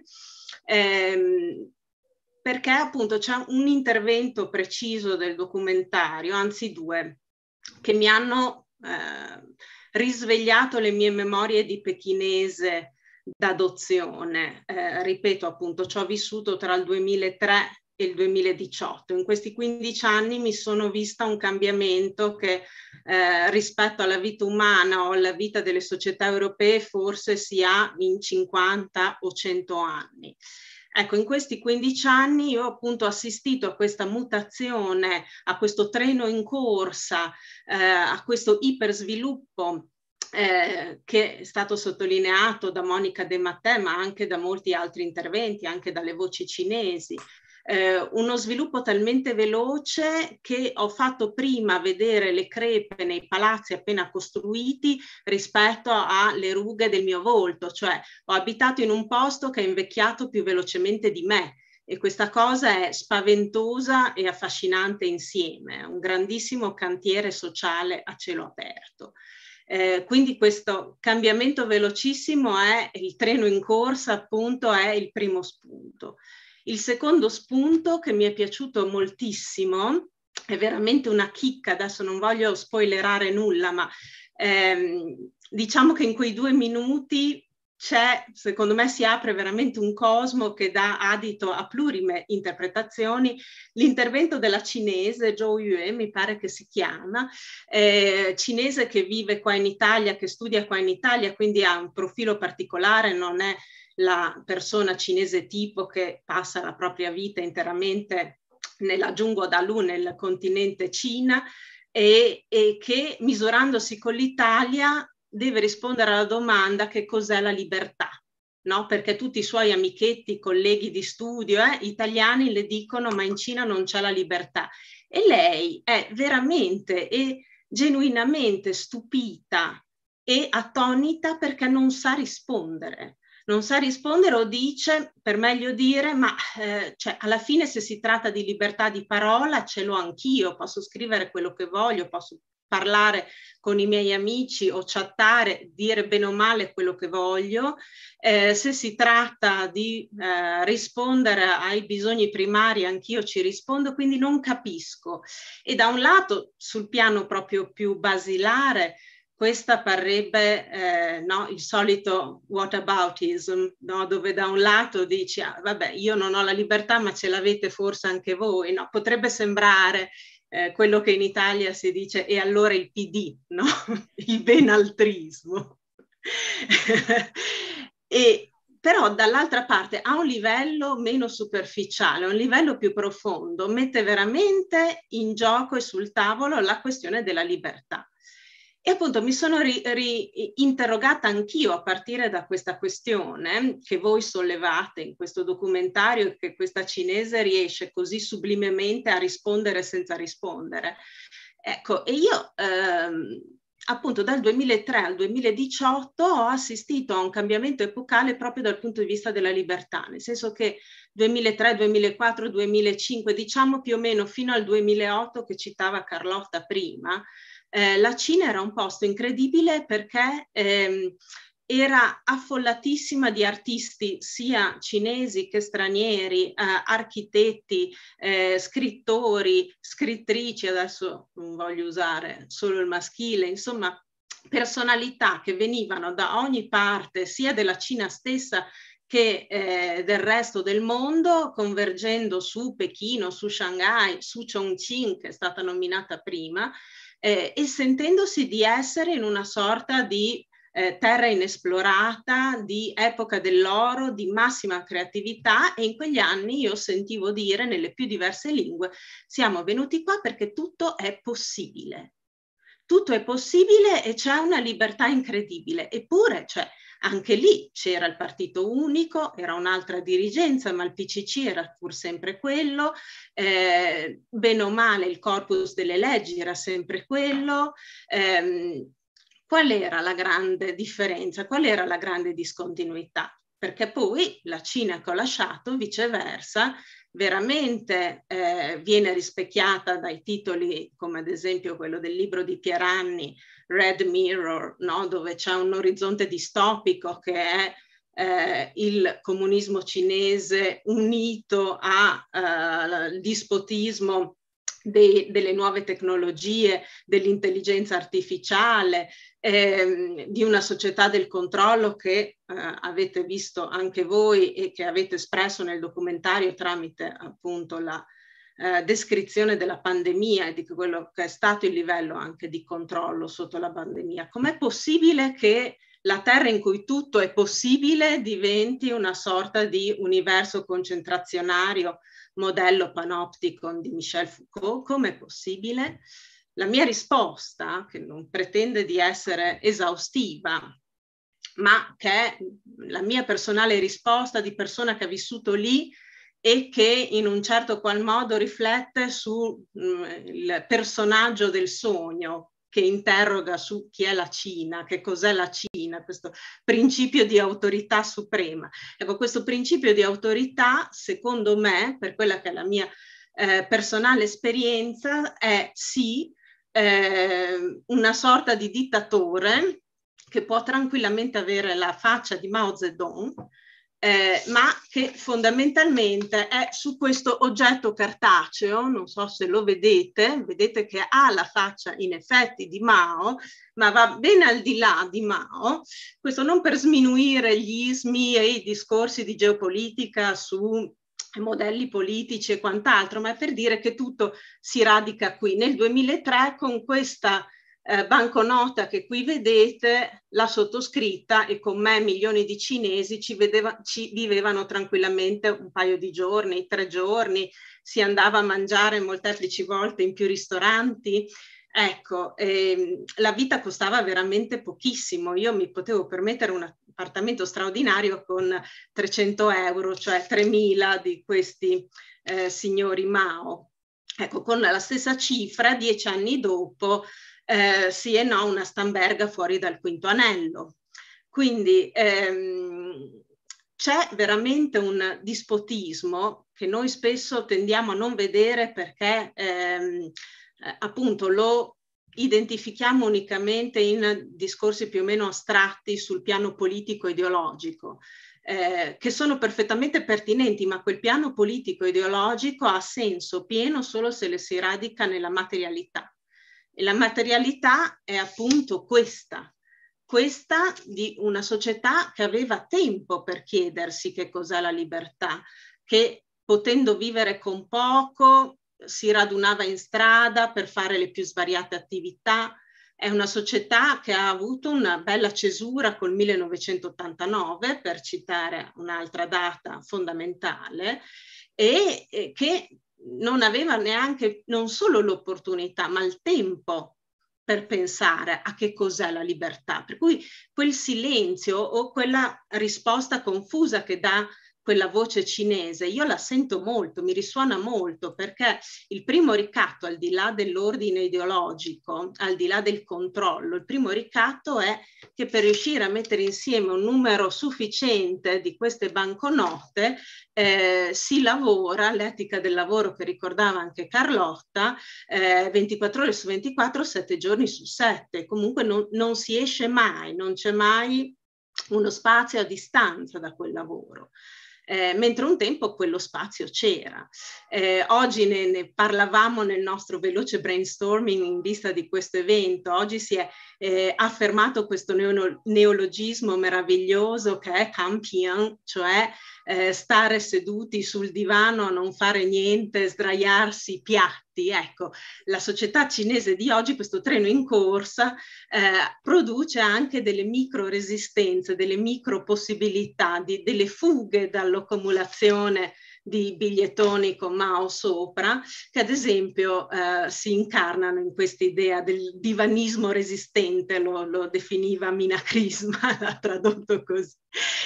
ehm, perché appunto c'è un intervento preciso del documentario, anzi due, che mi hanno eh, risvegliato le mie memorie di pechinese d'adozione. Eh, ripeto appunto, ci ho vissuto tra il duemilatré e il duemiladiciotto. In questi quindici anni mi sono vista un cambiamento che eh, rispetto alla vita umana o alla vita delle società europee forse si ha in cinquanta o cento anni. Ecco, in questi quindici anni io ho appunto assistito a questa mutazione, a questo treno in corsa, eh, a questo ipersviluppo eh, che è stato sottolineato da Monica De Mattè, ma anche da molti altri interventi, anche dalle voci cinesi. Eh, uno sviluppo talmente veloce che ho fatto prima vedere le crepe nei palazzi appena costruiti rispetto alle rughe del mio volto, cioè ho abitato in un posto che è invecchiato più velocemente di me, e questa cosa è spaventosa e affascinante insieme, è un grandissimo cantiere sociale a cielo aperto. Eh, quindi questo cambiamento velocissimo è il treno in corsa, appunto, è il primo spunto. Il secondo spunto che mi è piaciuto moltissimo, è veramente una chicca, adesso non voglio spoilerare nulla, ma ehm, diciamo che in quei due minuti c'è, secondo me si apre veramente un cosmo che dà adito a plurime interpretazioni. L'intervento della cinese, Zhou Yue mi pare che si chiama, eh, cinese che vive qua in Italia, che studia qua in Italia, quindi ha un profilo particolare, non è la persona cinese tipo che passa la propria vita interamente nella Zhongguo Dalu, nel continente Cina, e, e che misurandosi con l'Italia deve rispondere alla domanda che cos'è la libertà, no? Perché tutti i suoi amichetti, colleghi di studio eh, italiani le dicono ma in Cina non c'è la libertà, e lei è veramente e genuinamente stupita e attonita perché non sa rispondere. Non sa rispondere o dice, per meglio dire, ma eh, cioè, alla fine se si tratta di libertà di parola ce l'ho anch'io, posso scrivere quello che voglio, posso parlare con i miei amici o chattare, dire bene o male quello che voglio. Eh, se si tratta di eh, rispondere ai bisogni primari, anch'io ci rispondo, quindi non capisco. E da un lato, sul piano proprio più basilare, questa parrebbe eh, no, il solito whataboutism, no? Dove da un lato dici, ah, vabbè, io non ho la libertà, ma ce l'avete forse anche voi. No? Potrebbe sembrare eh, quello che in Italia si dice, e allora il P D, no? Il benaltrismo. E, però dall'altra parte a un livello meno superficiale, a un livello più profondo, mette veramente in gioco e sul tavolo la questione della libertà. E appunto mi sono ri-interrogata anch'io a partire da questa questione che voi sollevate in questo documentario e che questa cinese riesce così sublimemente a rispondere senza rispondere. Ecco, e io ehm, appunto dal duemilatré al duemiladiciotto ho assistito a un cambiamento epocale proprio dal punto di vista della libertà, nel senso che duemilatré, duemilaquattro, duemilacinque, diciamo più o meno fino al duemilaotto che citava Carlotta prima, Eh, la Cina era un posto incredibile perché ehm, era affollatissima di artisti sia cinesi che stranieri, eh, architetti, eh, scrittori, scrittrici, adesso non voglio usare solo il maschile, insomma personalità che venivano da ogni parte, sia della Cina stessa che eh, del resto del mondo, convergendo su Pechino, su Shanghai, su Chongqing, che è stata nominata prima, Eh, e sentendosi di essere in una sorta di eh, terra inesplorata, di epoca dell'oro, di massima creatività, e in quegli anni io sentivo dire nelle più diverse lingue: siamo venuti qua perché tutto è possibile. Tutto è possibile e c'è una libertà incredibile. Eppure, cioè, anche lì c'era il partito unico, era un'altra dirigenza, ma il P C C era pur sempre quello, eh, bene o male il corpus delle leggi era sempre quello. Eh, qual era la grande differenza? Qual era la grande discontinuità? Perché poi la Cina che ho lasciato, viceversa, veramente eh, viene rispecchiata dai titoli come ad esempio quello del libro di Pieranni, Red Mirror, no? Dove c'è un orizzonte distopico che è eh, il comunismo cinese unito al uh, dispotismo de delle nuove tecnologie, dell'intelligenza artificiale, ehm, di una società del controllo che eh, avete visto anche voi e che avete espresso nel documentario tramite appunto la eh, descrizione della pandemia e di quello che è stato il livello anche di controllo sotto la pandemia. Com'è possibile che la terra in cui tutto è possibile diventi una sorta di universo concentrazionario, modello panopticon di Michel Foucault? Com'è possibile? La mia risposta, che non pretende di essere esaustiva, ma che è la mia personale risposta di persona che ha vissuto lì e che in un certo qual modo riflette sul personaggio del sogno, che interroga su chi è la Cina, che cos'è la Cina, questo principio di autorità suprema. Ecco, questo principio di autorità, secondo me, per quella che è la mia eh, personale esperienza, è sì eh, una sorta di dittatore che può tranquillamente avere la faccia di Mao Zedong, Eh, ma che fondamentalmente è su questo oggetto cartaceo, non so se lo vedete, vedete che ha la faccia in effetti di Mao, ma va ben al di là di Mao, questo non per sminuire gli ismi e i discorsi di geopolitica su modelli politici e quant'altro, ma è per dire che tutto si radica qui. Nel duemilatré con questa Eh, banconota che qui vedete, la sottoscritta e con me milioni di cinesi ci, vedeva, ci vivevano tranquillamente un paio di giorni, tre giorni, si andava a mangiare molteplici volte in più ristoranti. Ecco, ehm, la vita costava veramente pochissimo. Io mi potevo permettere un appartamento straordinario con trecento euro, cioè tremila di questi eh, signori Mao. Ecco, con la stessa cifra, dieci anni dopo, Eh, sì e no, una Stamberga fuori dal quinto anello. Quindi ehm, c'è veramente un dispotismo che noi spesso tendiamo a non vedere perché ehm, eh, appunto lo identifichiamo unicamente in discorsi più o meno astratti sul piano politico-ideologico. Eh, che sono perfettamente pertinenti, ma quel piano politico-ideologico ha senso pieno solo se le si radica nella materialità. E la materialità è appunto questa, questa di una società che aveva tempo per chiedersi che cos'è la libertà, che potendo vivere con poco si radunava in strada per fare le più svariate attività. È una società che ha avuto una bella cesura col millenovecentottantanove, per citare un'altra data fondamentale, e, e che non aveva neanche non solo l'opportunità, ma il tempo per pensare a che cos'è la libertà. Per cui quel silenzio o quella risposta confusa che dà quella voce cinese, io la sento molto, mi risuona molto, perché il primo ricatto, al di là dell'ordine ideologico, al di là del controllo, il primo ricatto è che per riuscire a mettere insieme un numero sufficiente di queste banconote eh, si lavora, l'etica del lavoro che ricordava anche Carlotta, eh, ventiquattro ore su ventiquattro, sette giorni su sette. Comunque non, non si esce mai, non c'è mai uno spazio a distanza da quel lavoro. Eh, mentre un tempo quello spazio c'era. Eh, oggi ne, ne parlavamo nel nostro veloce brainstorming in vista di questo evento. Oggi si è eh, affermato questo neo, neologismo meraviglioso che è campion, cioè eh, stare seduti sul divano a non fare niente, sdraiarsi piatti. Ecco, la società cinese di oggi, questo treno in corsa, eh, produce anche delle micro resistenze, delle micro possibilità, di, delle fughe dall'accumulazione di bigliettoni con Mao sopra, che ad esempio eh, si incarnano in questa idea del divanismo resistente, lo, lo definiva Mina Krisma, l'ha tradotto così,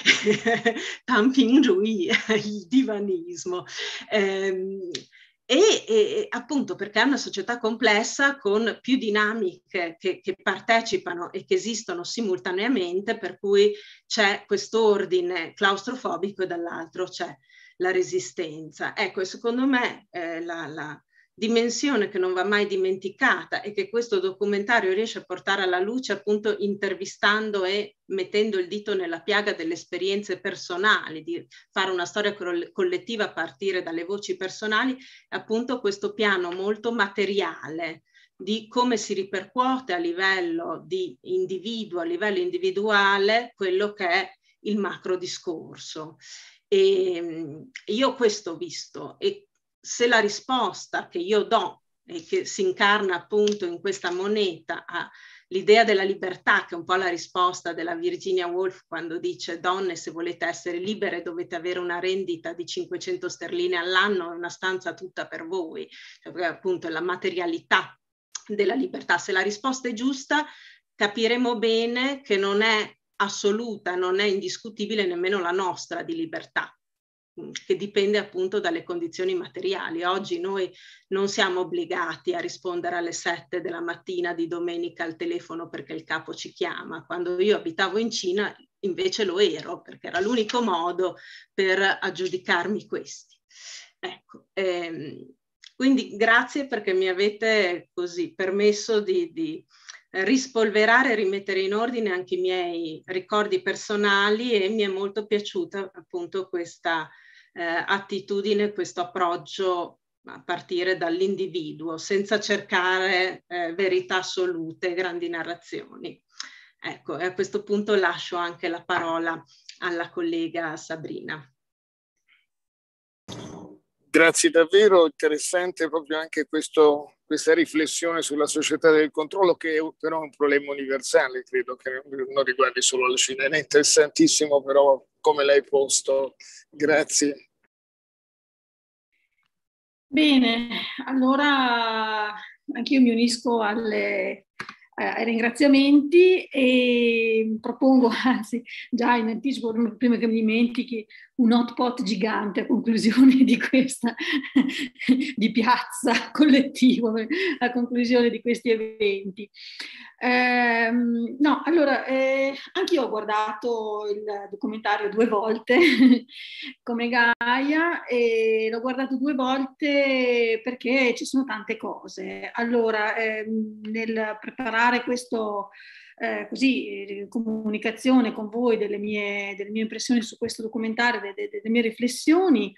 Tamping Rui, il divanismo. Eh, E, e appunto perché è una società complessa con più dinamiche che, che partecipano e che esistono simultaneamente, per cui c'è questo ordine claustrofobico e dall'altro c'è la resistenza. Ecco, secondo me eh, la, la dimensione che non va mai dimenticata e che questo documentario riesce a portare alla luce appunto intervistando e mettendo il dito nella piaga delle esperienze personali, di fare una storia collettiva a partire dalle voci personali, appunto questo piano molto materiale di come si ripercuote a livello di individuo, a livello individuale, quello che è il macro discorso. E io questo ho visto, e se la risposta che io do e che si incarna appunto in questa moneta all'idea della libertà, che è un po' la risposta della Virginia Woolf quando dice: donne, se volete essere libere dovete avere una rendita di cinquecento sterline all'anno e una stanza tutta per voi, cioè, perché appunto è la materialità della libertà. Se la risposta è giusta, capiremo bene che non è assoluta, non è indiscutibile nemmeno la nostra di libertà. che dipende appunto dalle condizioni materiali. Oggi noi non siamo obbligati a rispondere alle sette della mattina di domenica al telefono perché il capo ci chiama. Quando io abitavo in Cina invece lo ero, perché era l'unico modo per aggiudicarmi questi. Ecco, ehm, quindi grazie perché mi avete così permesso di, di rispolverare e rimettere in ordine anche i miei ricordi personali, e mi è molto piaciuta appunto questa eh, attitudine, questo approccio a partire dall'individuo, senza cercare eh, verità assolute, grandi narrazioni. Ecco, e a questo punto lascio anche la parola alla collega Sabrina. Grazie davvero, interessante proprio anche questo, questa riflessione sulla società del controllo, che è però un problema universale, credo che non riguardi solo la Cina. È interessantissimo però come l'hai posto. Grazie. Bene, allora anch'io mi unisco alle, ai ringraziamenti e propongo, anzi già in anticipo, prima che mi dimentichi, un hotpot gigante a conclusione di questa, di piazza collettivo, a conclusione di questi eventi. Eh, no, allora, eh, anch'io ho guardato il documentario due volte come Gaia, e l'ho guardato due volte perché ci sono tante cose. Allora, eh, nel preparare questo eh, così, comunicazione con voi delle mie, delle mie impressioni su questo documentario, delle, delle mie riflessioni,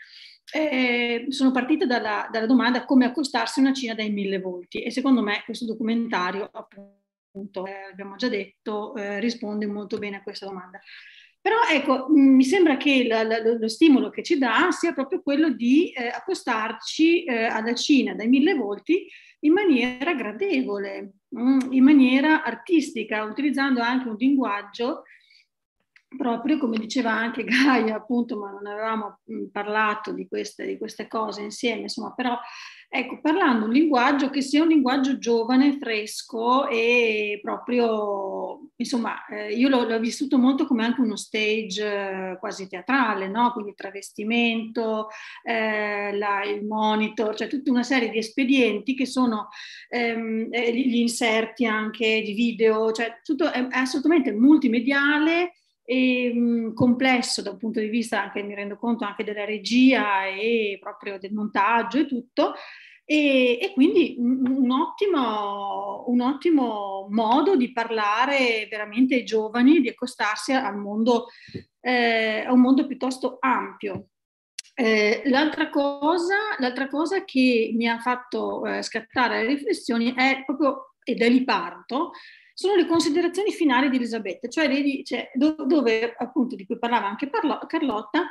eh, sono partita dalla, dalla domanda come accostarsi a una Cina dai mille volti, e secondo me questo documentario, appunto, eh, abbiamo già detto, eh, risponde molto bene a questa domanda. Però ecco, mi sembra che la, la, lo stimolo che ci dà sia proprio quello di eh, accostarci eh, alla Cina dai mille volti in maniera gradevole, mh, in maniera artistica, utilizzando anche un linguaggio proprio, come diceva anche Gaia, appunto, ma non avevamo parlato di queste, di queste cose insieme, insomma, però ecco, parlando un linguaggio che sia un linguaggio giovane, fresco e proprio, insomma, eh, io l'ho, l'ho vissuto molto come anche uno stage eh, quasi teatrale, no? Quindi travestimento, eh, la, il monitor, cioè tutta una serie di espedienti che sono ehm, gli inserti anche di video, cioè tutto è, è assolutamente multimediale e mh, complesso da un punto di vista anche, mi rendo conto, anche della regia e proprio del montaggio e tutto, e, e quindi un, un, ottimo, un ottimo modo di parlare veramente ai giovani, di accostarsi al mondo, eh, a un mondo piuttosto ampio. Eh, l'altra cosa, l'altra cosa che mi ha fatto eh, scattare le riflessioni è proprio, e da lì parto, sono le considerazioni finali di Elisabetta, cioè lei dice, dove, dove appunto di cui parlava anche Carlotta,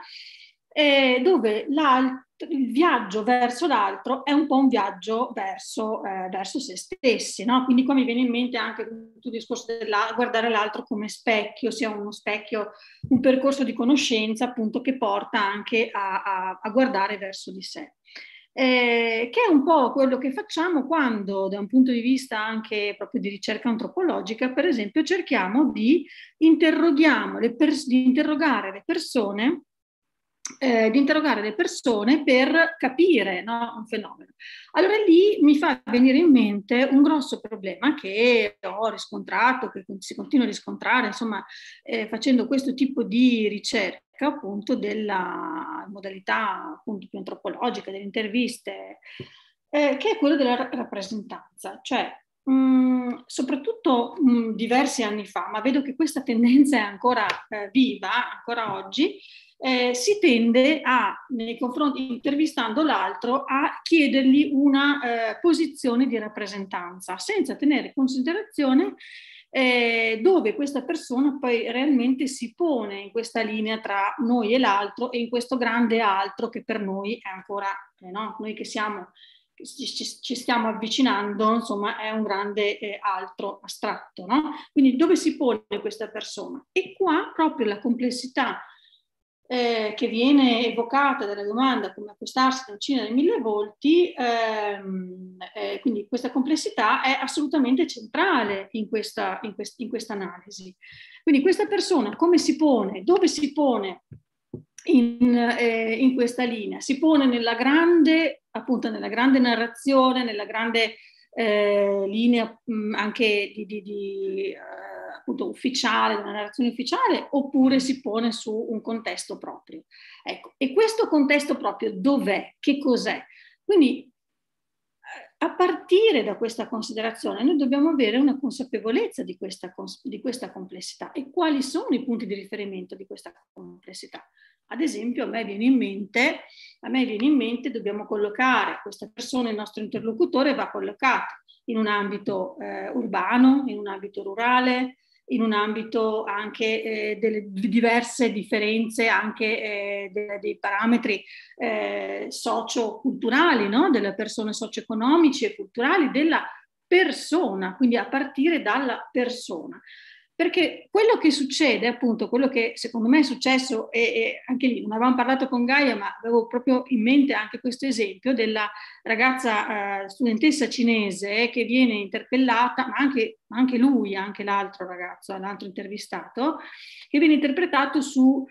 eh, dove il viaggio verso l'altro è un po' un viaggio verso, eh, verso se stessi, no? Quindi qua mi viene in mente anche tutto il discorso di guardare l'altro come specchio, sia uno specchio, un percorso di conoscenza appunto che porta anche a, a, a guardare verso di sé. Eh, che è un po' quello che facciamo quando, da un punto di vista anche proprio di ricerca antropologica, per esempio, cerchiamo di, interroghiamo le pers- di interrogare le persone, eh, di interrogare le persone per capire, no, un fenomeno. Allora lì mi fa venire in mente un grosso problema che ho riscontrato, che si continua a riscontrare, insomma, eh, facendo questo tipo di ricerca, appunto, della modalità appunto più antropologica, delle interviste, eh, che è quello della rappresentanza. Cioè, mh, soprattutto mh, diversi anni fa, ma vedo che questa tendenza è ancora eh, viva, ancora oggi, eh, si tende a, nei confronti, intervistando l'altro, a chiedergli una eh, posizione di rappresentanza, senza tenere in considerazione Eh, dove questa persona poi realmente si pone in questa linea tra noi e l'altro, e in questo grande altro che per noi è ancora, eh, no? Noi che siamo, ci, ci stiamo avvicinando, insomma, è un grande eh, altro astratto, no? Quindi dove si pone questa persona? E qua proprio la complessità Eh, che viene evocata dalla domanda come accostarsi alla Cina dai mille volti, ehm, eh, quindi questa complessità è assolutamente centrale in questa, in quest- in questa analisi. Quindi questa persona come si pone, dove si pone in, eh, in questa linea, si pone nella grande, appunto nella grande narrazione, nella grande eh, linea mh, anche di, di, di eh, appunto ufficiale, una narrazione ufficiale, oppure si pone su un contesto proprio. Ecco, e questo contesto proprio dov'è? Che cos'è? Quindi a partire da questa considerazione noi dobbiamo avere una consapevolezza di questa, di questa complessità e quali sono i punti di riferimento di questa complessità. Ad esempio a me viene in mente, a me viene in mente dobbiamo collocare questa persona, il nostro interlocutore va collocato in un ambito eh, urbano, in un ambito rurale, in un ambito anche eh, delle diverse differenze, anche eh, dei, dei parametri eh, socio-culturali, no? Delle persone socio-economici e culturali, della persona, quindi a partire dalla persona. Perché quello che succede, appunto, quello che secondo me è successo, e, e anche lì non avevamo parlato con Gaia, ma avevo proprio in mente anche questo esempio della ragazza eh, studentessa cinese che viene interpellata, ma anche, anche lui, anche l'altro ragazzo, l'altro intervistato, che viene interpretato su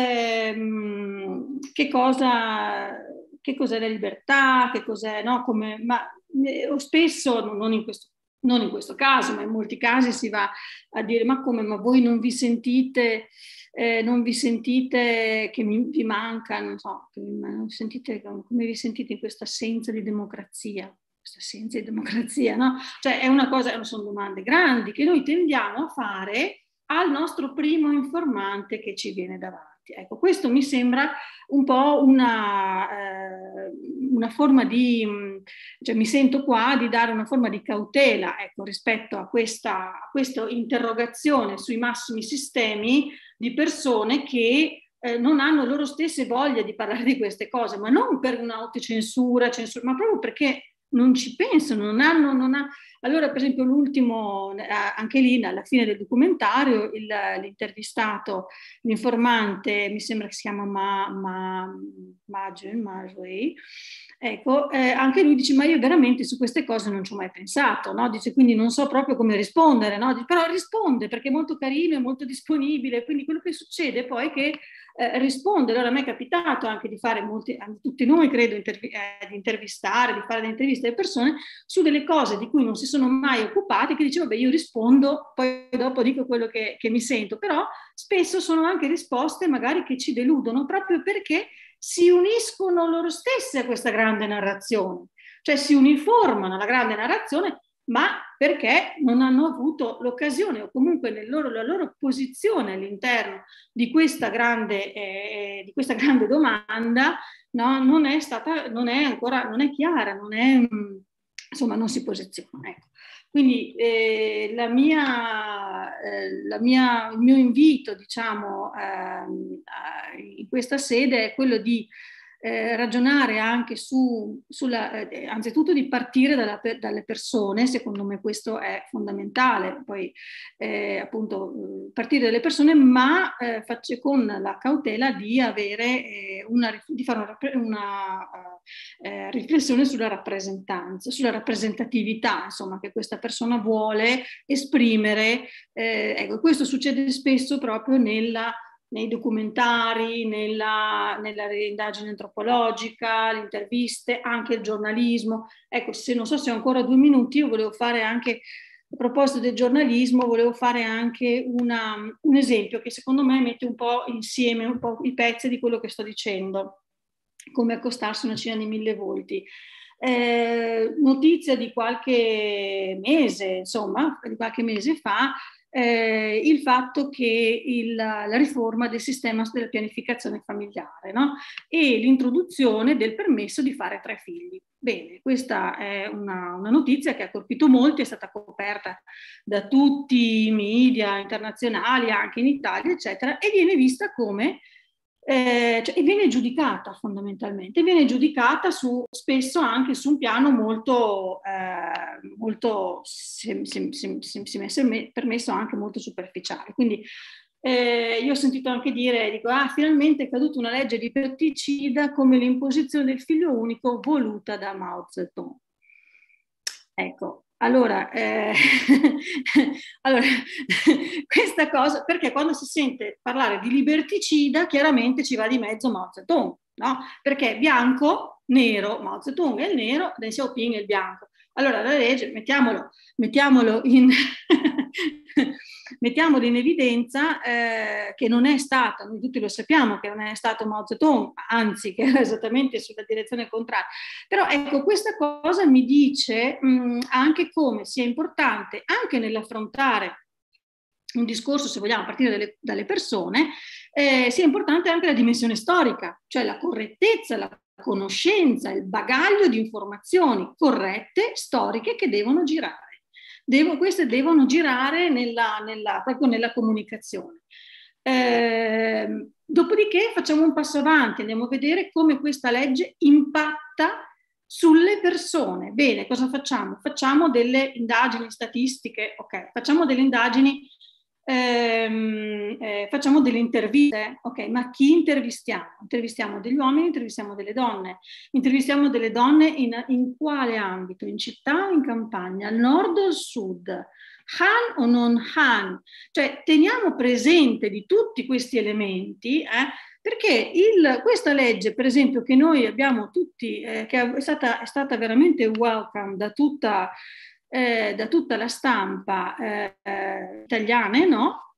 ehm, che cosa, che cos'è la libertà, che cos'è, no? Come, ma eh, spesso, non in questo non in questo caso, ma in molti casi si va a dire ma come, ma voi non vi sentite, eh, non vi sentite che mi, vi manca, non so, che non sentite, come vi sentite in questa assenza di democrazia, questa assenza di democrazia, no? Cioè è una cosa, sono domande grandi che noi tendiamo a fare al nostro primo informante che ci viene davanti. Ecco, questo mi sembra un po' una, eh, una forma di, cioè mi sento qua di dare una forma di cautela, ecco, rispetto a questa, a questa interrogazione sui massimi sistemi di persone che eh, non hanno loro stesse voglia di parlare di queste cose, ma non per un'autocensura, censura, ma proprio perché non ci pensano, non hanno, non ha... Allora, per esempio, l'ultimo, anche lì, alla fine del documentario, il, l'intervistato, l'informante, mi sembra che si chiama Ma, Ma, Majin, Marjorie, ecco, eh, anche lui dice, ma io veramente su queste cose non ci ho mai pensato, no? Dice, quindi non so proprio come rispondere, no? Dice, però risponde perché è molto carino, è molto disponibile, quindi quello che succede poi è che eh, risponde. Allora a me è capitato anche di fare, molti, a tutti noi credo, intervi- eh, di intervistare, di fare delle interviste alle persone su delle cose di cui non si sono mai occupati, che dicevo, beh, io rispondo, poi dopo dico quello che, che mi sento, però spesso sono anche risposte magari che ci deludono proprio perché si uniscono loro stesse a questa grande narrazione, cioè si uniformano alla grande narrazione, ma perché non hanno avuto l'occasione o comunque nel loro, la loro posizione all'interno di questa grande, eh, di questa grande domanda, no, non è stata, non è ancora, non è chiara, non è, insomma, non si posiziona. Ecco. Quindi eh, la mia, eh, la mia, il mio invito, diciamo, eh, in questa sede è quello di eh, ragionare anche su, sulla, eh, anzitutto di partire dalla, dalle persone, secondo me questo è fondamentale, poi eh, appunto partire dalle persone, ma eh, faccio con la cautela di avere eh, una, di fare una, una eh, riflessione sulla rappresentanza, sulla rappresentatività, insomma, che questa persona vuole esprimere. Eh, ecco, questo succede spesso proprio nella nei documentari, nella, nella indagine antropologica, le interviste, anche il giornalismo. Ecco, se non so se ho ancora due minuti, io volevo fare anche, a proposito del giornalismo, volevo fare anche una, un esempio che secondo me mette un po' insieme un po' i pezzi di quello che sto dicendo, come accostarsi una cena di mille volti. Eh, notizia di qualche mese, insomma, di qualche mese fa, Eh, il fatto che il, la riforma del sistema della pianificazione familiare, no? E l'introduzione del permesso di fare tre figli. Bene, questa è una, una notizia che ha colpito molti, è stata coperta da tutti i media internazionali, anche in Italia, eccetera, e viene vista come Eh, cioè, e viene giudicata fondamentalmente, viene giudicata su, spesso anche su un piano molto, eh, molto si, si, si, si, si messo, permesso anche molto superficiale. Quindi eh, io ho sentito anche dire, dico, ah, finalmente è caduta una legge liberticida come l'imposizione del figlio unico voluta da Mao Zedong. Ecco. Allora, eh, allora questa questa cosa, perché quando si sente parlare di liberticida, chiaramente ci va di mezzo Mao Zedong, no? Perché bianco, nero, Mao Zedong è il nero, Deng Xiaoping è il bianco. Allora la legge, mettiamolo, mettiamolo in... mettiamolo in evidenza eh, che non è stata, noi tutti lo sappiamo che non è stato Mao Zedong, anzi che era esattamente sulla direzione contraria, però ecco questa cosa mi dice mh, anche come sia importante anche nell'affrontare un discorso, se vogliamo, a partire dalle, dalle persone, eh, sia importante anche la dimensione storica, cioè la correttezza, la conoscenza, il bagaglio di informazioni corrette, storiche che devono girare. Devo, queste devono girare nella, nella, proprio nella comunicazione. Eh, dopodiché facciamo un passo avanti, andiamo a vedere come questa legge impatta sulle persone. Bene, cosa facciamo? Facciamo delle indagini statistiche, ok, facciamo delle indagini, ehm, eh, facciamo delle interviste, ok, ma chi intervistiamo? Intervistiamo degli uomini, intervistiamo delle donne, intervistiamo delle donne in, in quale ambito? In città o in campagna? Al nord o al sud? Han o non Han? Cioè teniamo presente di tutti questi elementi, eh, perché il, questa legge, per esempio, che noi abbiamo tutti, eh, che è stata, è stata veramente welcome da tutta, eh, da tutta la stampa eh, eh, italiana, no?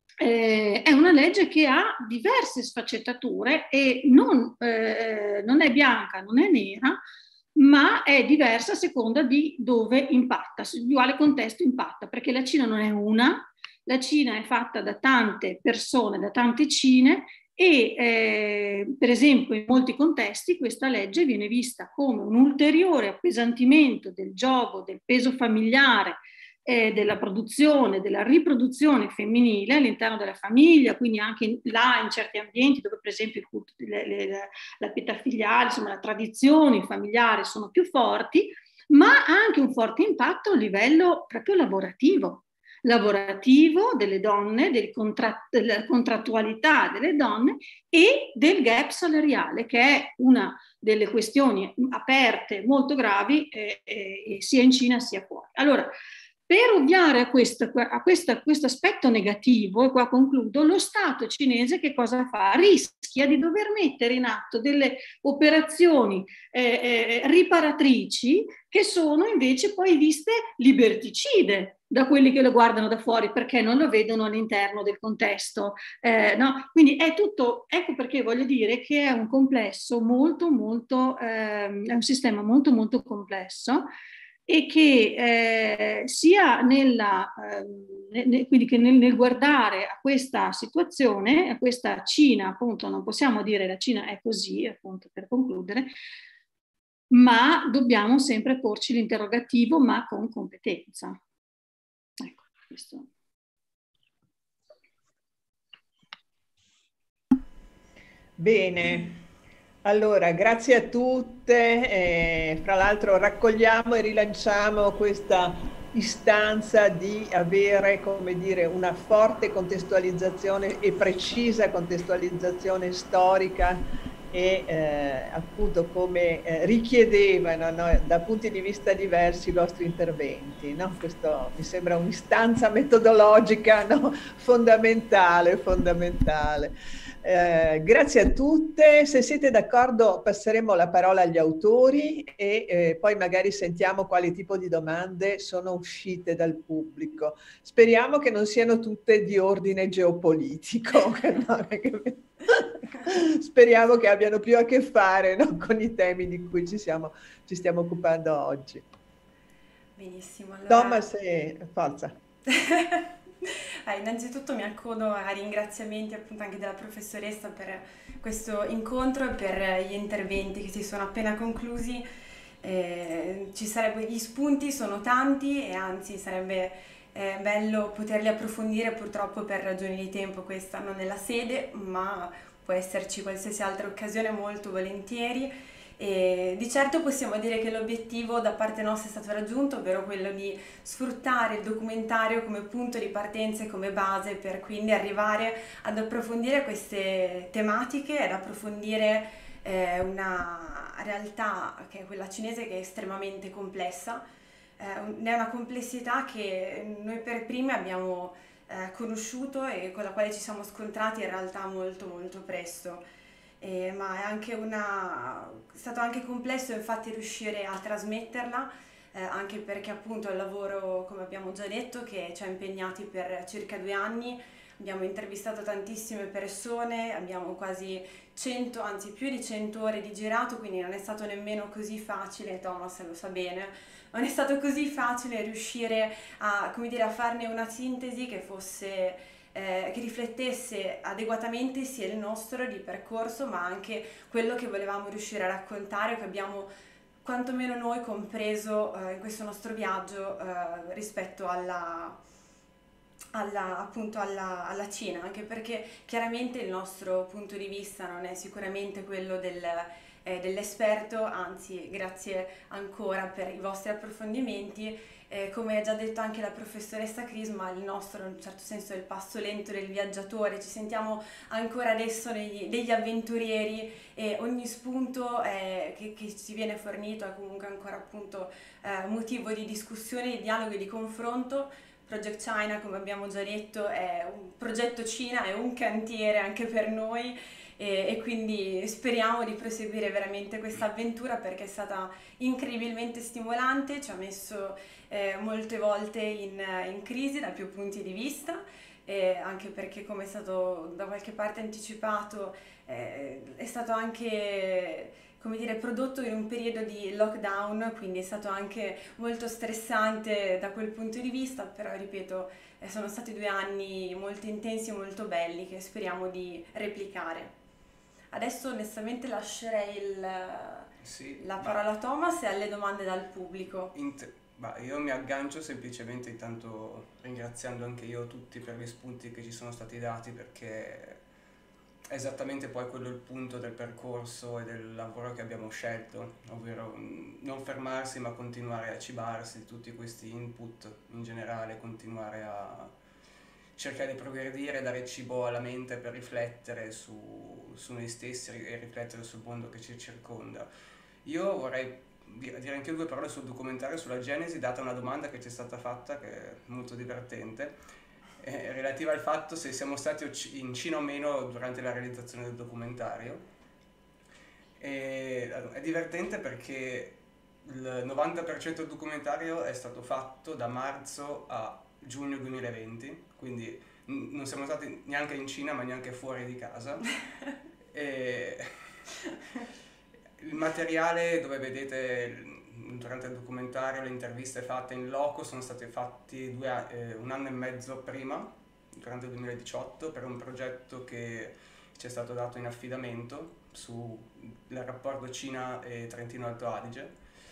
Eh, è una legge che ha diverse sfaccettature e non, eh, non è bianca, non è nera, ma è diversa a seconda di dove impatta, di quale contesto impatta, perché la Cina non è una, la Cina è fatta da tante persone, da tante Cine e eh, per esempio in molti contesti questa legge viene vista come un ulteriore appesantimento del gioco, del peso familiare, eh, della produzione, della riproduzione femminile all'interno della famiglia, quindi anche là in certi ambienti dove per esempio il culto, le, le, la pietà filiale, insomma le tradizioni familiari sono più forti, ma ha anche un forte impatto a livello proprio lavorativo. lavorativo delle donne, del contratt- della contrattualità delle donne e del gap salariale, che è una delle questioni aperte molto gravi eh, eh, sia in Cina sia fuori. Allora, per ovviare a, questa, a, questa, a questo aspetto negativo, e qua concludo, lo Stato cinese che cosa fa? Rischia di dover mettere in atto delle operazioni eh, eh, riparatrici che sono invece poi viste liberticide da quelli che lo guardano da fuori, perché non lo vedono all'interno del contesto. Eh, no? Quindi è tutto, ecco perché voglio dire che è un complesso molto, molto, ehm, è un sistema molto, molto complesso e che eh, sia nella, eh, ne, quindi che nel, nel guardare a questa situazione, a questa Cina, appunto, non possiamo dire la Cina è così, appunto, per concludere, ma dobbiamo sempre porci l'interrogativo, ma con competenza. Ecco, questo. Bene, allora grazie a tutte, eh, fra l'altro raccogliamo e rilanciamo questa istanza di avere, come dire, una forte contestualizzazione e precisa contestualizzazione storica e eh, appunto come eh, richiedevano, no, da punti di vista diversi i vostri interventi, no? Questo mi sembra un'istanza metodologica, no? fondamentale, fondamentale. Eh, grazie a tutte, se siete d'accordo passeremo la parola agli autori e eh, poi magari sentiamo quali tipo di domande sono uscite dal pubblico. Speriamo che non siano tutte di ordine geopolitico, no? Speriamo che abbiano più a che fare, no, con i temi di cui ci, siamo, ci stiamo occupando oggi. Benissimo. Allora... Thomas, e... forza. Ah, innanzitutto mi accodo ai ringraziamenti appunto anche della professoressa per questo incontro e per gli interventi che si sono appena conclusi. Eh, ci sarebbe, gli spunti sono tanti e anzi sarebbe eh, bello poterli approfondire, purtroppo per ragioni di tempo questa non è la sede, ma può esserci qualsiasi altra occasione molto volentieri. E di certo possiamo dire che l'obiettivo da parte nostra è stato raggiunto, ovvero quello di sfruttare il documentario come punto di partenza e come base per quindi arrivare ad approfondire queste tematiche, ad approfondire eh, una realtà che è quella cinese, che è estremamente complessa. Eh, è una complessità che noi per primi abbiamo eh, conosciuto e con la quale ci siamo scontrati in realtà molto molto presto. Eh, ma è anche una, è stato anche complesso infatti riuscire a trasmetterla, eh, anche perché appunto è un lavoro, come abbiamo già detto, che ci ha impegnati per circa due anni. Abbiamo intervistato tantissime persone, abbiamo quasi cento, anzi più di cento ore di girato, quindi non è stato nemmeno così facile, Thomas lo sa bene, non è stato così facile riuscire a, come dire, a farne una sintesi che fosse, eh, che riflettesse adeguatamente sia il nostro di percorso, ma anche quello che volevamo riuscire a raccontare, che abbiamo quantomeno noi compreso eh, in questo nostro viaggio eh, rispetto alla... Alla, appunto alla, alla Cina, anche perché chiaramente il nostro punto di vista non è sicuramente quello del, eh, dell'esperto, anzi grazie ancora per i vostri approfondimenti. Eh, come ha già detto anche la professoressa Crisma, il nostro in un certo senso è il passo lento del viaggiatore, ci sentiamo ancora adesso degli, degli avventurieri e ogni spunto eh, che, che ci viene fornito è comunque ancora appunto eh, motivo di discussione, di dialogo e di confronto. Project China, come abbiamo già detto, è un progetto Cina, è un cantiere anche per noi e, e quindi speriamo di proseguire veramente questa avventura perché è stata incredibilmente stimolante, ci ha messo eh, molte volte in, in crisi da più punti di vista, eh, anche perché come è stato da qualche parte anticipato eh, è stato anche, come dire, prodotto in un periodo di lockdown, quindi è stato anche molto stressante da quel punto di vista, però ripeto, eh, sono stati due anni molto intensi e molto belli che speriamo di replicare. Adesso onestamente lascerei il, sì, la parola a Thomas e alle domande dal pubblico. Int- bah, io mi aggancio semplicemente intanto ringraziando anche io tutti per gli spunti che ci sono stati dati, perché è esattamente poi quello il punto del percorso e del lavoro che abbiamo scelto, ovvero non fermarsi ma continuare a cibarsi di tutti questi input in generale, continuare a cercare di progredire, dare cibo alla mente per riflettere su, su noi stessi e riflettere sul mondo che ci circonda. Io vorrei dire anche due parole sul documentario, sulla genesi, data una domanda che ci è stata fatta che è molto divertente, Eh, relativa al fatto se siamo stati in Cina o meno durante la realizzazione del documentario. E, è divertente perché il novanta per cento del documentario è stato fatto da marzo a giugno duemilaventi, quindi n- non siamo stati neanche in Cina ma neanche fuori di casa. E il materiale dove vedete durante il documentario le interviste fatte in loco sono state fatte due, eh, un anno e mezzo prima, durante il duemiladiciotto, per un progetto che ci è stato dato in affidamento sul rapporto Cina e Trentino Alto Adige,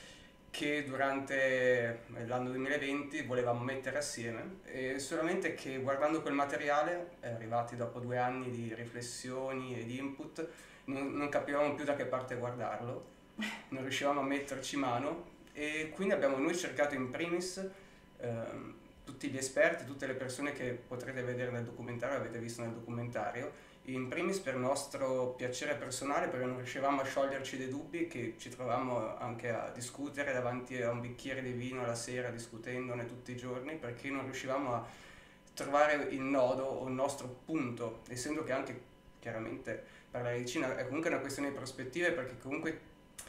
che durante l'anno duemilaventi volevamo mettere assieme, e solamente che guardando quel materiale, arrivati dopo due anni di riflessioni e di input, non, non capivamo più da che parte guardarlo, non riuscivamo a metterci mano, e quindi abbiamo noi cercato in primis ehm, tutti gli esperti, tutte le persone che potrete vedere nel documentario, avete visto nel documentario, in primis per nostro piacere personale, perché non riuscivamo a scioglierci dei dubbi che ci trovavamo anche a discutere davanti a un bicchiere di vino la sera, discutendone tutti i giorni, perché non riuscivamo a trovare il nodo o il nostro punto, essendo che anche chiaramente parlare di Cina è comunque una questione di prospettive, perché comunque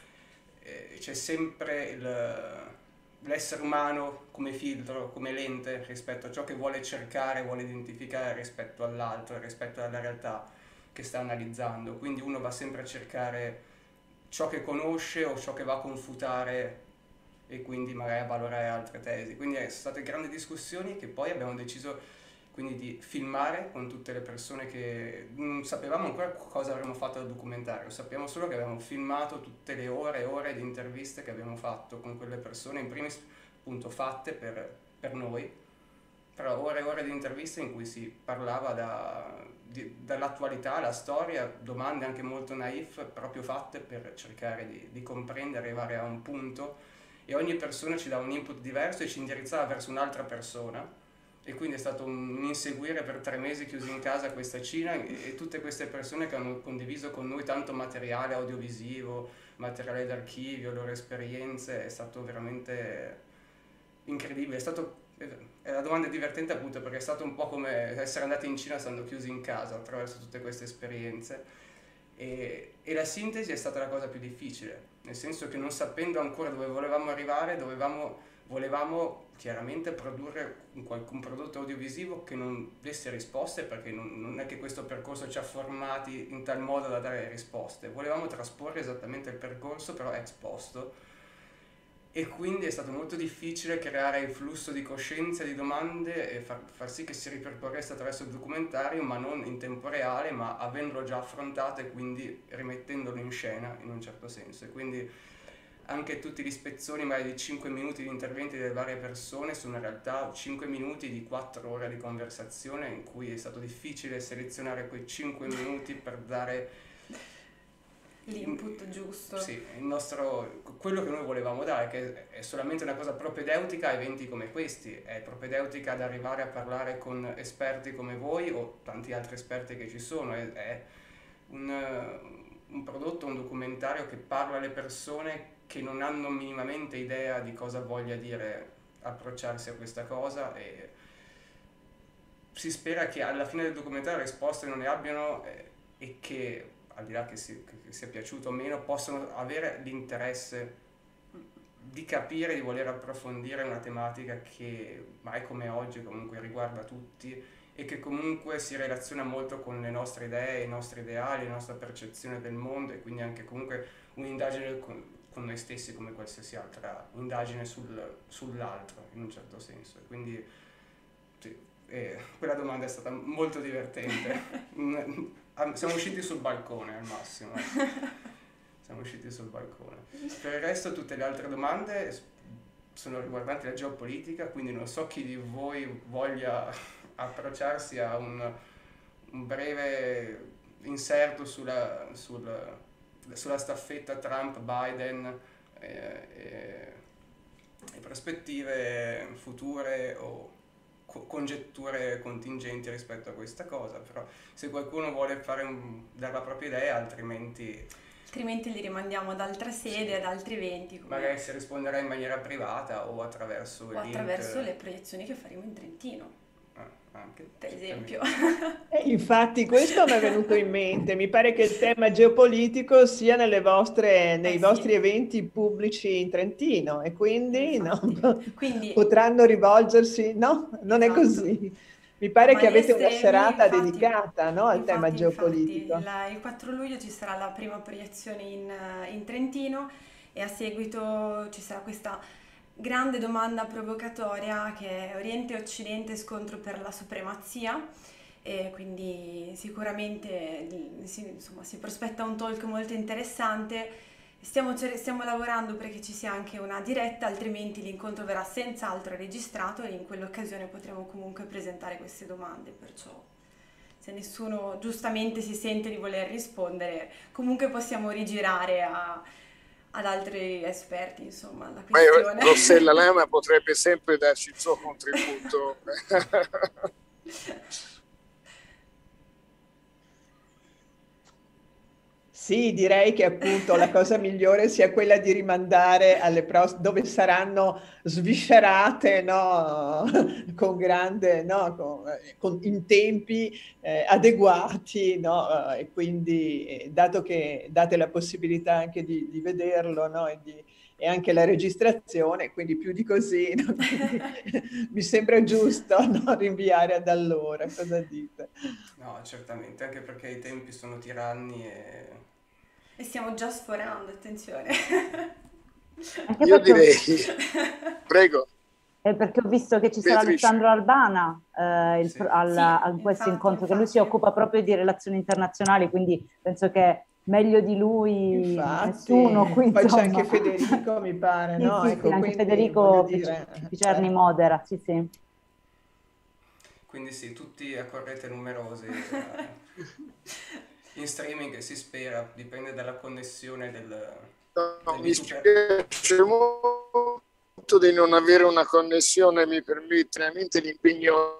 eh, c'è sempre il, l'essere umano come filtro, come lente rispetto a ciò che vuole cercare, vuole identificare rispetto all'altro, rispetto alla realtà che sta analizzando. Quindi uno va sempre a cercare ciò che conosce o ciò che va a confutare e quindi magari a valorare altre tesi. Quindi sono state grandi discussioni che poi abbiamo deciso quindi di filmare con tutte le persone che non sapevamo ancora cosa avremmo fatto al documentario, sappiamo solo che abbiamo filmato tutte le ore e ore di interviste che abbiamo fatto con quelle persone, in primis appunto fatte per, per noi, però ore e ore di interviste in cui si parlava da, di, dall'attualità, la storia, domande anche molto naif, proprio fatte per cercare di, di comprendere, arrivare a un punto, e ogni persona ci dà un input diverso e ci indirizzava verso un'altra persona. E quindi è stato un inseguire per tre mesi chiusi in casa questa Cina, e, e tutte queste persone che hanno condiviso con noi tanto materiale audiovisivo, materiale d'archivio, loro esperienze, è stato veramente incredibile. È stato E la domanda è divertente appunto perché è stato un po' come essere andati in Cina stando chiusi in casa attraverso tutte queste esperienze, e, e la sintesi è stata la cosa più difficile, nel senso che non sapendo ancora dove volevamo arrivare, dovevamo, volevamo chiaramente produrre un, un prodotto audiovisivo che non desse risposte, perché non, non è che questo percorso ci ha formati in tal modo da dare risposte, volevamo trasporre esattamente il percorso però ex posto. E quindi è stato molto difficile creare il flusso di coscienza e di domande e far, far sì che si ripercorresse attraverso il documentario, ma non in tempo reale, ma avendolo già affrontato e quindi rimettendolo in scena in un certo senso. E quindi anche tutti gli spezzoni magari di cinque minuti di interventi delle varie persone sono in realtà cinque minuti di quattro ore di conversazione, in cui è stato difficile selezionare quei cinque minuti per dare l'input giusto. Sì, il nostro, quello che noi volevamo dare, che è solamente una cosa propedeutica a eventi come questi, è propedeutica ad arrivare a parlare con esperti come voi o tanti altri esperti che ci sono, è, è un, un prodotto, un documentario che parla alle persone che non hanno minimamente idea di cosa voglia dire approcciarsi a questa cosa, e si spera che alla fine del documentario risposte non ne abbiano, eh, e che al di là che, si, che sia piaciuto o meno, possono avere l'interesse di capire, di voler approfondire una tematica che mai come oggi comunque riguarda tutti e che comunque si relaziona molto con le nostre idee, i nostri ideali, la nostra percezione del mondo, e quindi anche comunque un'indagine con, con noi stessi come qualsiasi altra indagine sul, sull'altro in un certo senso. E quindi sì, eh, quella domanda è stata molto divertente. Siamo usciti sul balcone al massimo, siamo usciti sul balcone. Per il resto tutte le altre domande sono riguardanti la geopolitica, quindi non so chi di voi voglia approcciarsi a un, un breve inserto sulla, sul, sulla staffetta Trump-Biden e, e, e prospettive future o congetture contingenti rispetto a questa cosa, però se qualcuno vuole fare un, dare la propria idea, altrimenti altrimenti li rimandiamo ad altre sedi, sì, ad altri eventi, come magari si risponderà in maniera privata o attraverso o attraverso link, le proiezioni che faremo in Trentino. Anche, per esempio. E infatti questo mi è venuto in mente, mi pare che il tema geopolitico sia nelle vostre, nei eh vostri sì. eventi pubblici in Trentino, e quindi, no, quindi potranno rivolgersi, no? Non esatto. È così. Mi pare Ma che avete una serata infatti, dedicata, no, al infatti, tema geopolitico. Infatti, la, il quattro luglio ci sarà la prima proiezione in, in Trentino, e a seguito ci sarà questa grande domanda provocatoria che è Oriente e Occidente, scontro per la supremazia, e quindi sicuramente si, insomma, si prospetta un talk molto interessante. Stiamo, stiamo lavorando perché ci sia anche una diretta, altrimenti l'incontro verrà senz'altro registrato e in quell'occasione potremo comunque presentare queste domande, perciò se nessuno giustamente si sente di voler rispondere, comunque possiamo rigirare a ad altri esperti, insomma, la questione. Ma Rossella Lama potrebbe sempre darci il suo contributo. Sì, direi che appunto la cosa migliore sia quella di rimandare alle prossime, dove saranno sviscerate, no? Con grande, no? Con, con, in tempi eh, adeguati, no? E quindi, eh, dato che date la possibilità anche di, di vederlo, no? E, di, e anche la registrazione, quindi più di così, no? Quindi, mi sembra giusto, no? Rinviare ad allora, cosa dite? No, certamente, anche perché i tempi sono tiranni e... E stiamo già sforando, attenzione. Io direi, prego. È perché ho visto che ci sarà Beatrice. Alessandro Albana eh, il, sì. al, sì, a questo infatti, incontro, infatti. Che lui si occupa proprio di relazioni internazionali, quindi penso che meglio di lui infatti, nessuno qui. Poi c'è anche Federico, mi pare, sì, no? Sì, ecco, sì, anche Federico Picerni modera, sì, sì. Quindi sì, tutti a correte numerose. In streaming si spera, dipende dalla connessione del... No, mi spiace molto di non avere una connessione, mi permette veramente l'impegno.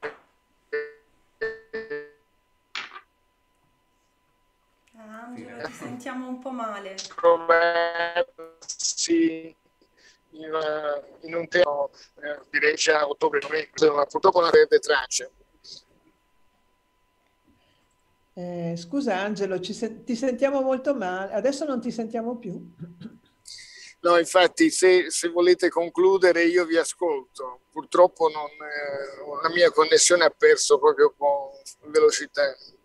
Angelo, ti sentiamo un po' male. Sì, in, in un tempo sono eh, direi già ottobre, ma purtroppo non avrebbe tracce. Eh, scusa Angelo, ci sen- ti sentiamo molto male, adesso non ti sentiamo più. No, infatti, se, se volete concludere io vi ascolto. Purtroppo non, eh, la mia connessione ha perso proprio con velocità.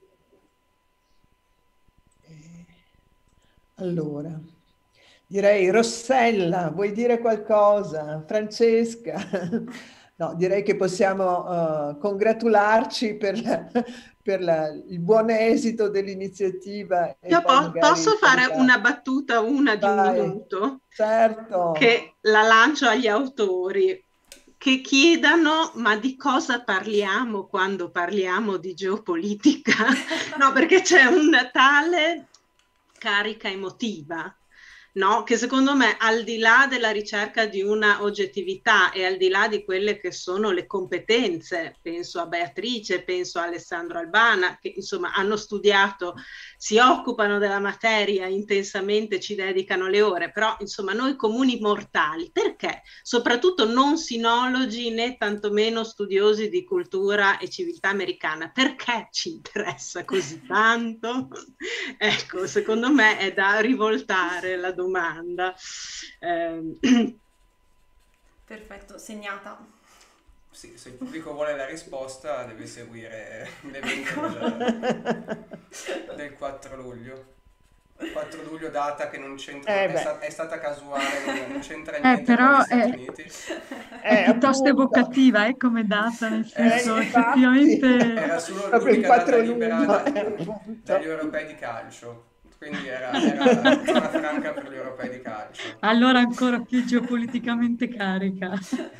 Allora, direi Rossella, vuoi dire qualcosa? Francesca? No, direi che possiamo uh, congratularci per, la, per la, il buon esito dell'iniziativa. Io po- posso fare la... una battuta, una di Vai, un minuto? Certo. Che la lancio agli autori, che chiedano ma di cosa parliamo quando parliamo di geopolitica? No, perché c'è una tale carica emotiva, no? Che secondo me, al di là della ricerca di una oggettività e al di là di quelle che sono le competenze, penso a Beatrice, penso a Alessandro Albana, che insomma hanno studiato, si occupano della materia intensamente, ci dedicano le ore, però insomma noi comuni mortali, perché? Soprattutto non sinologi né tantomeno studiosi di cultura e civiltà americana, perché ci interessa così tanto? Ecco, secondo me è da rivoltare la domanda. Eh. Perfetto, segnata. Sì, se il pubblico vuole la risposta deve seguire l'evento del, del quattro luglio. quattro luglio, data che non c'entra, eh è, sta, è stata casuale, non, non c'entra Eh, niente però con gli Stati è, Uniti. è Eh, piuttosto appunto. evocativa, eh, come data, nel senso, Eh, infatti. effettivamente... Era solo Proprio il l'unica data quattro libera luglio, da- eh, appunto. dagli europei di calcio, quindi era, era zona franca per gli europei di calcio. Allora ancora più geopoliticamente carica.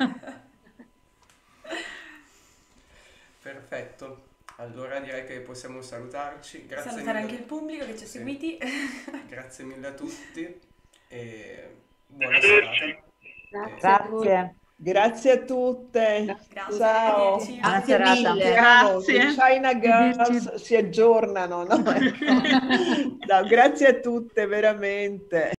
Perfetto, allora direi che possiamo salutarci. Grazie Salutare mille. anche il pubblico che ci ha Sì. seguiti. Grazie mille a tutti e buona serata. Grazie. Grazie a tutte. Grazie, Ciao. arrivederci. Buona Grazie serata. mille. Speriamo che Grazie. China Girls Arrivederci. si aggiornano, no? Ecco. No, grazie a tutte, veramente.